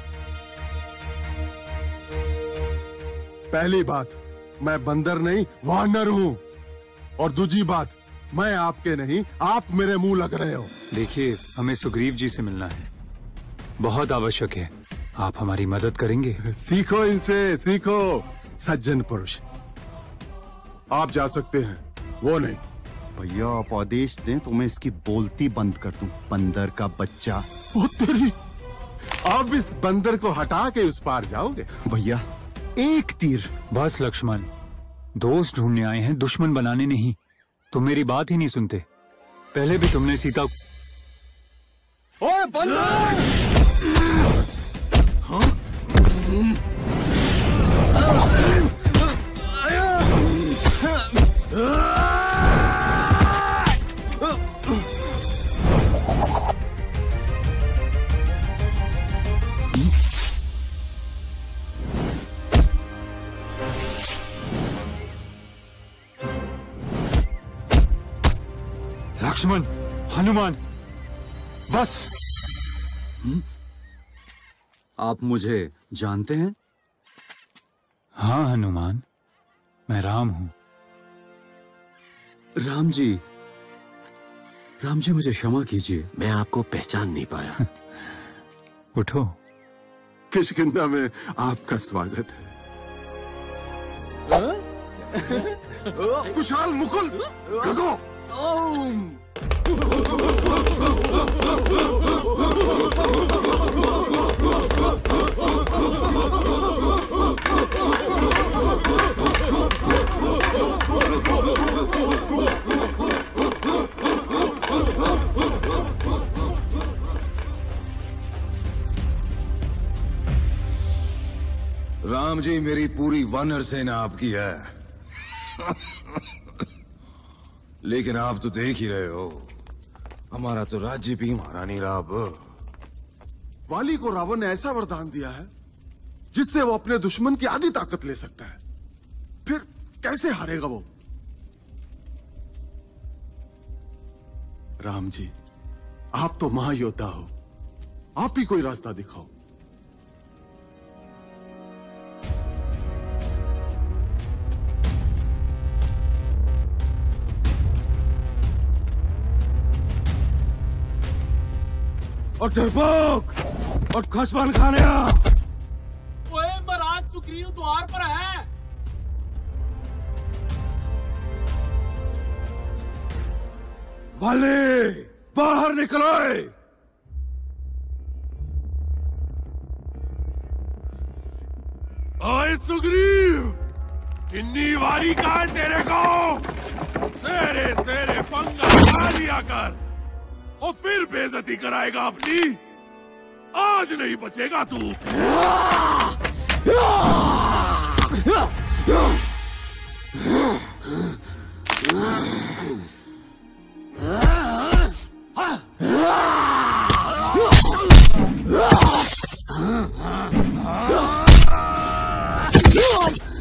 पहली बात, मैं बंदर नहीं वानर हूँ, और दूसरी बात, मैं आपके नहीं, आप मेरे मुंह लग रहे हो। देखिए, हमें सुग्रीव जी से मिलना है, बहुत आवश्यक है। आप हमारी मदद करेंगे? सीखो इनसे, सीखो सज्जन पुरुष। आप जा सकते हैं, वो नहीं। भैया आप आदेश दें तो मैं इसकी बोलती बंद कर दूं, बंदर का बच्चा। ओ तेरी, अब इस बंदर को हटा के उस पार जाओगे? भैया एक तीर। बस लक्ष्मण, दोस्त ढूंढने आए हैं, दुश्मन बनाने नहीं। तुम मेरी बात ही नहीं सुनते। पहले भी तुमने सीता। ओए बंदर! हाँ? लक्ष्मण, हनुमान, बस। आप मुझे जानते हैं? हाँ हनुमान, मैं राम हूं। राम जी मुझे क्षमा कीजिए, मैं आपको पहचान नहीं पाया। उठो। किष्किंधा में आपका स्वागत है। कुशाल, मुकुल, गदो। राम जी, मेरी पूरी वानर सेना आपकी है। लेकिन आप तो देख ही रहे हो, हमारा तो राज्य भी महारानी राव। वाली को रावण ने ऐसा वरदान दिया है जिससे वो अपने दुश्मन की आधी ताकत ले सकता है। फिर कैसे हारेगा वो? राम जी, आप तो महायोद्धा हो, आप ही कोई रास्ता दिखाओ। और डरपोक और खसमान खाने आ। ओए महाराज, सुग्रीव द्वार पर है। वाले, बाहर निकलो। ओए सुग्रीव, किन्नी वारी का है तेरे को? सेरे सेरे पंगा खा लिया कर और फिर बेइज्जती कराएगा अपनी। आज नहीं बचेगा तू।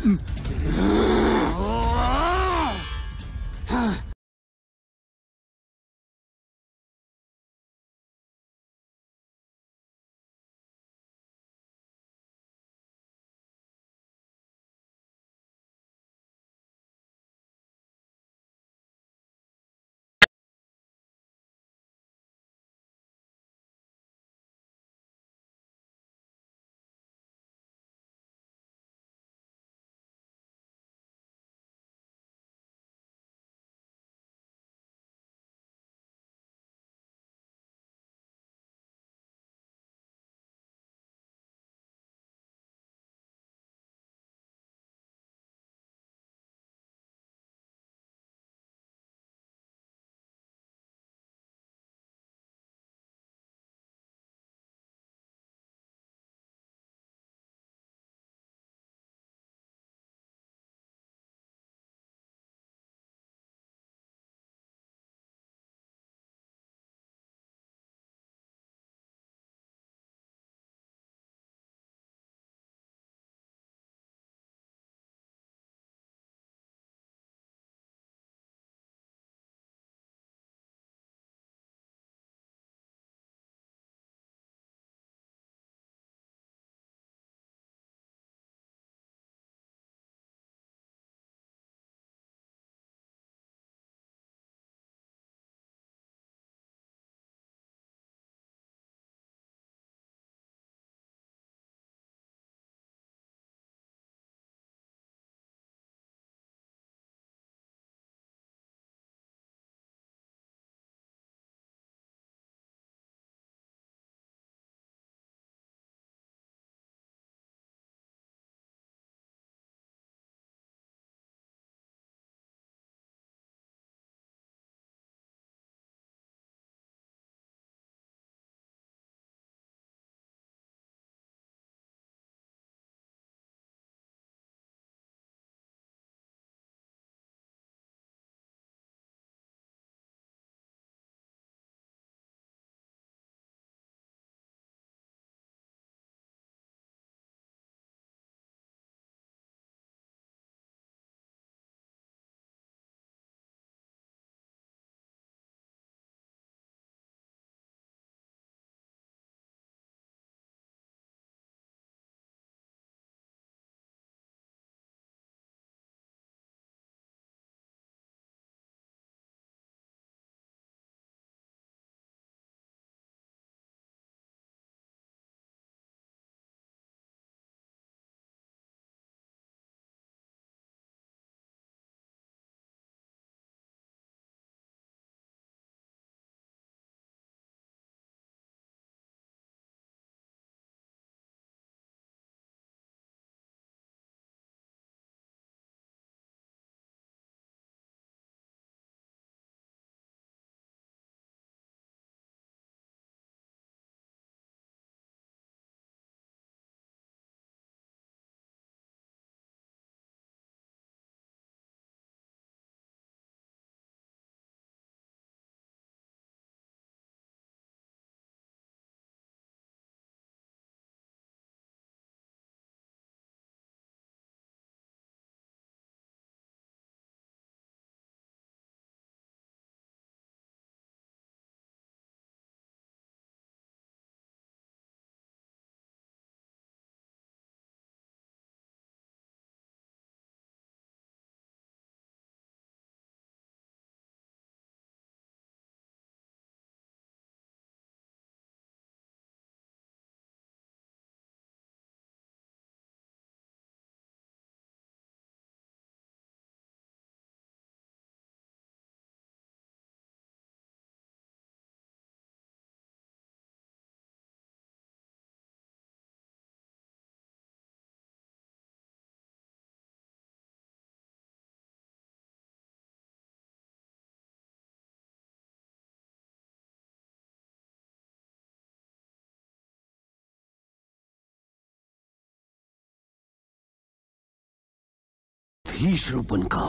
धीश रूपन का,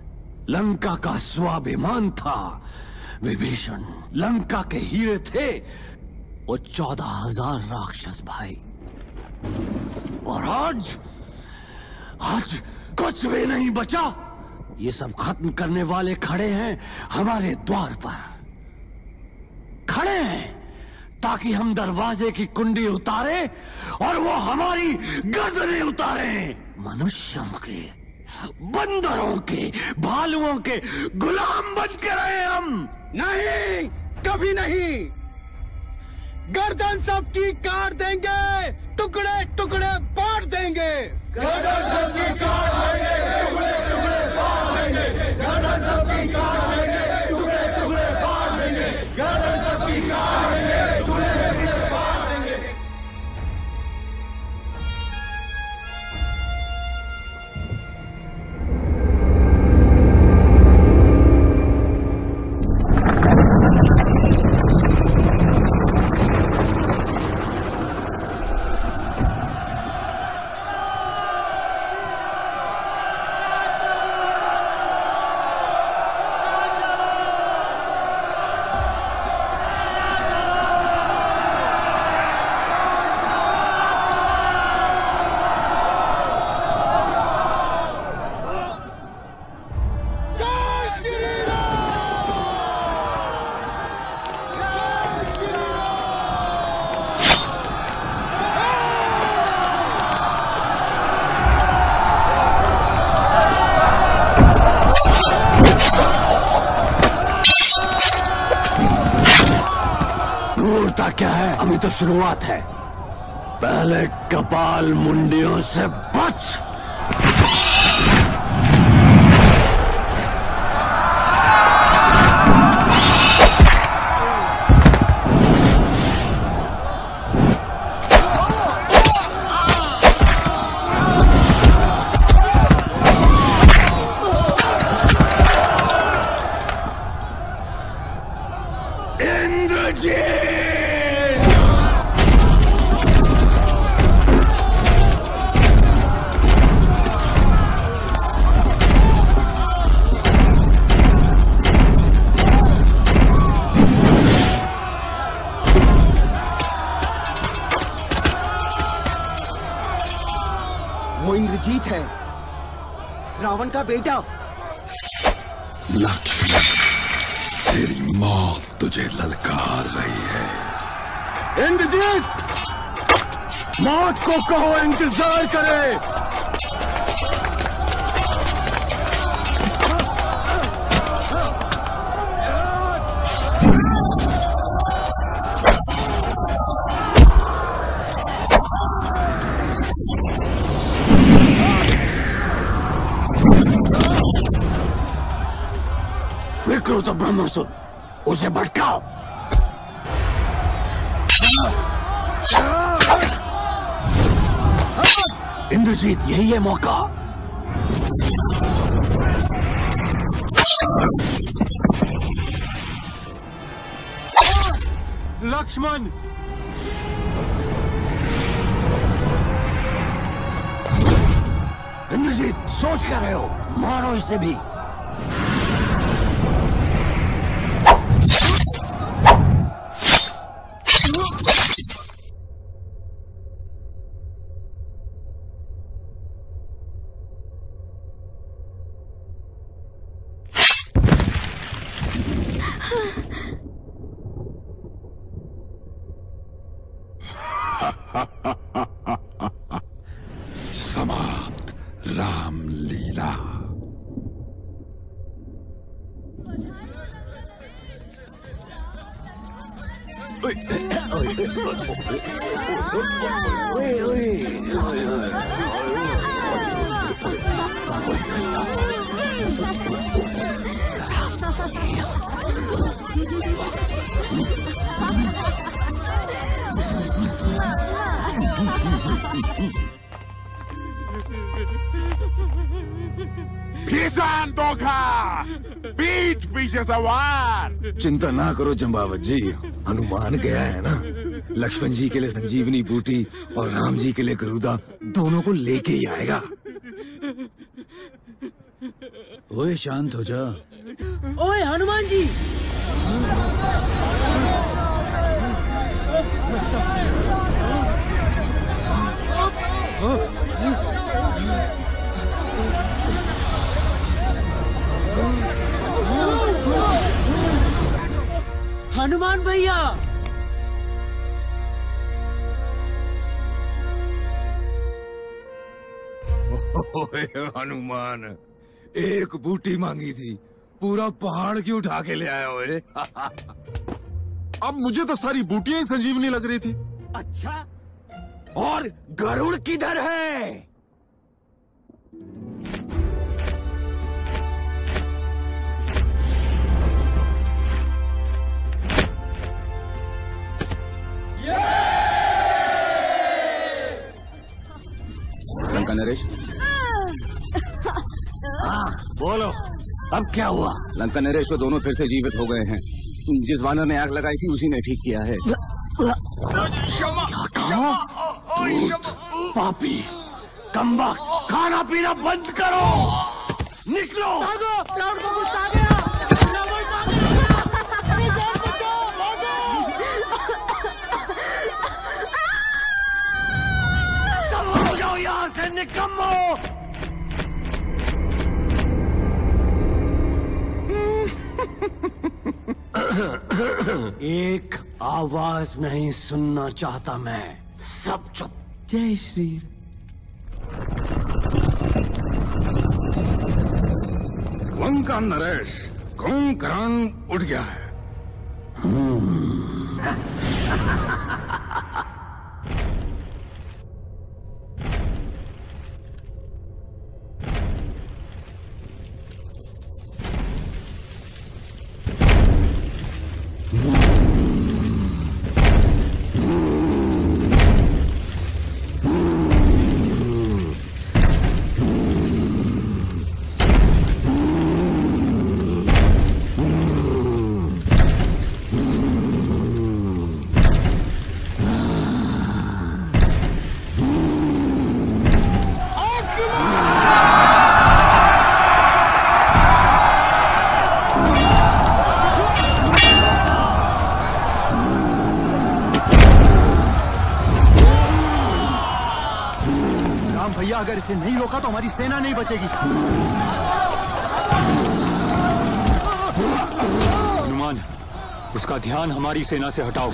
लंका का स्वाभिमान था। विभीषण लंका के हीरे थे, वो 14,000 राक्षस भाई। और आज कुछ भी नहीं बचा। ये सब खत्म करने वाले खड़े हैं हमारे द्वार पर, खड़े हैं ताकि हम दरवाजे की कुंडी उतारे और वो हमारी गर्दनें उतारे। मनुष्यों के, बंदरों के, भालुओं के गुलाम बन के रहे हम। नहीं, कभी नहीं। गर्दन सबकी काट देंगे, टुकड़े टुकड़े बांट देंगे। गर्दन सबकी काट देंगे, टुकड़े टुकड़े बांट देंगे। गर्दन सबकी काट देंगे, टुकड़े टुकड़े बांट देंगे। गर्दन सबकी काट देंगे, टुकड़े टुकड़े बांट देंगे। क्रूरता क्या है? अभी तो शुरुआत है। पहले कपाल मुंडियों से बच। वो इंद्रजीत है, रावण का बेटा। लक्ष्मण, तेरी मौत तुझे ललकार रही है। इंद्रजीत, मौत को कहो इंतजार करे। विकृत ब्रह्मासुर, उसे भटकाओ। इंद्रजीत, यही है मौका। लक्ष्मण, इंद्रजीत, सोच क्या रहे हो? मारो इसे भी। समाप्त रामलीला। भीषण धोखा, पीठ पीछे सवार। चिंता ना करो जंबावत जी, हनुमान गया है ना। लक्ष्मण जी के लिए संजीवनी बूटी और राम जी के लिए गरुदा, दोनों को लेके ही आएगा। ओए शांत हो जा। ओए हनुमान जी, हनुमान भैया। ओए हनुमान, एक बूटी मांगी थी, पूरा पहाड़ क्यों उठा के ले आया ओए? अब मुझे तो सारी बूटियां ही संजीवनी लग रही थी। अच्छा, और गरुड़ किधर है? लंका नरेश, बोलो, अब क्या हुआ? लंका नरेश वो दोनों फिर से जीवित हो गए हैं। जिस वानर ने आग लगाई थी उसी ने ठीक किया है। पापी, कमबख्त, खाना पीना बंद करो, निकलो। हो जाओ यहाँ से, निकम्मो। एक आवाज नहीं सुनना चाहता मैं, सब चुप। जय श्री। लंका नरेश, कुंभकर्ण उठ गया है। अगर इसे नहीं रोका तो हमारी सेना नहीं बचेगी। हनुमान, उसका ध्यान हमारी सेना से हटाओ।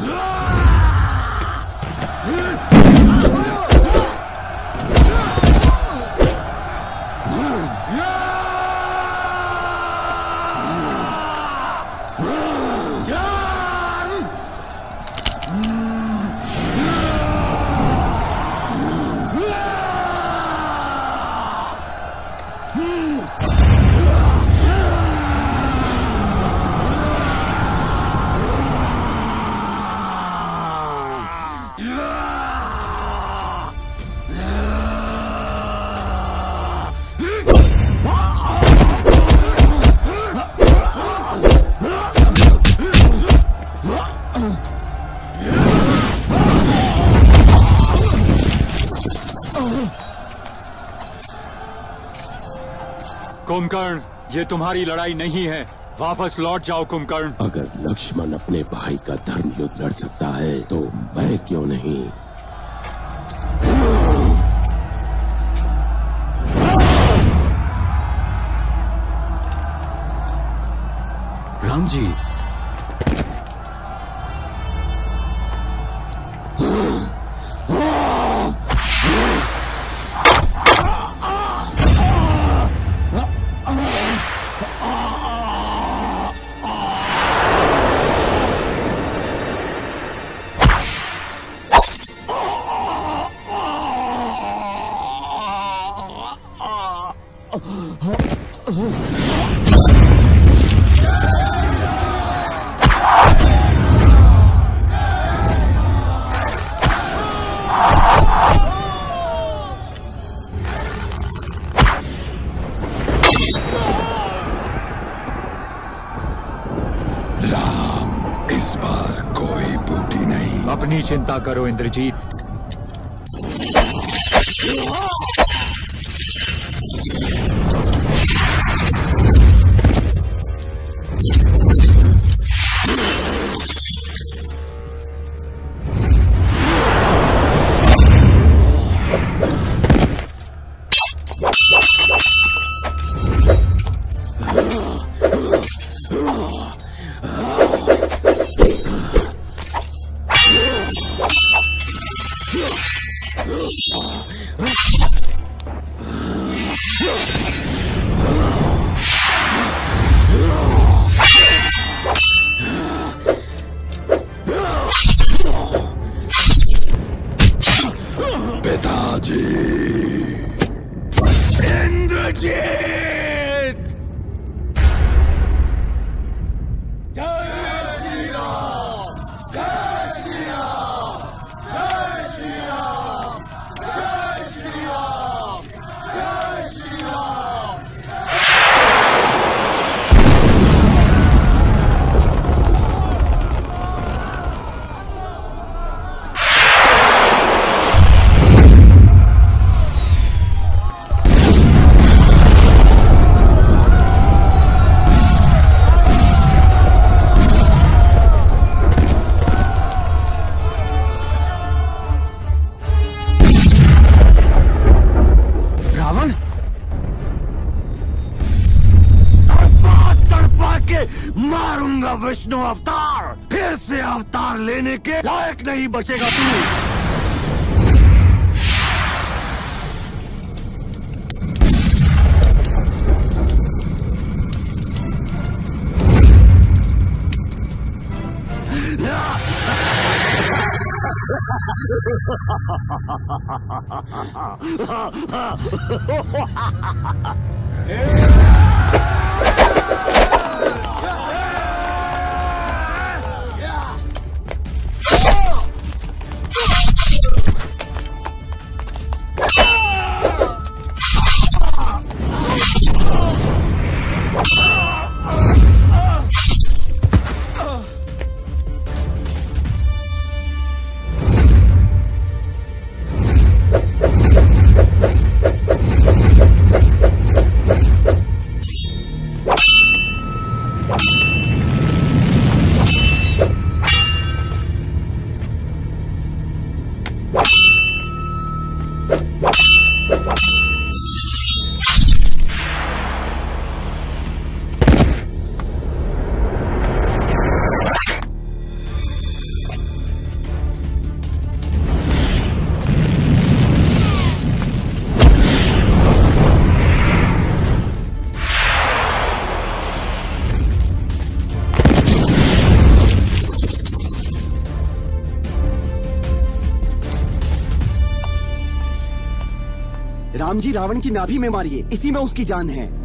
कुंभकर्ण, ये तुम्हारी लड़ाई नहीं है, वापस लौट जाओ कुंभकर्ण। अगर लक्ष्मण अपने भाई का धर्म युद्ध लड़ सकता है तो मैं क्यों नहीं? राम जी, अपनी चिंता करो इंद्रजीत। जीत। जय श्री राम, जय श्री राम, जय श्री राम, जय श्री राम, जय श्री राम। मारूंगा विष्णु अवतार, फिर से अवतार लेने के लायक नहीं बचेगा तू। राम जी रावण की नाभि में मारिए, इसी में उसकी जान है।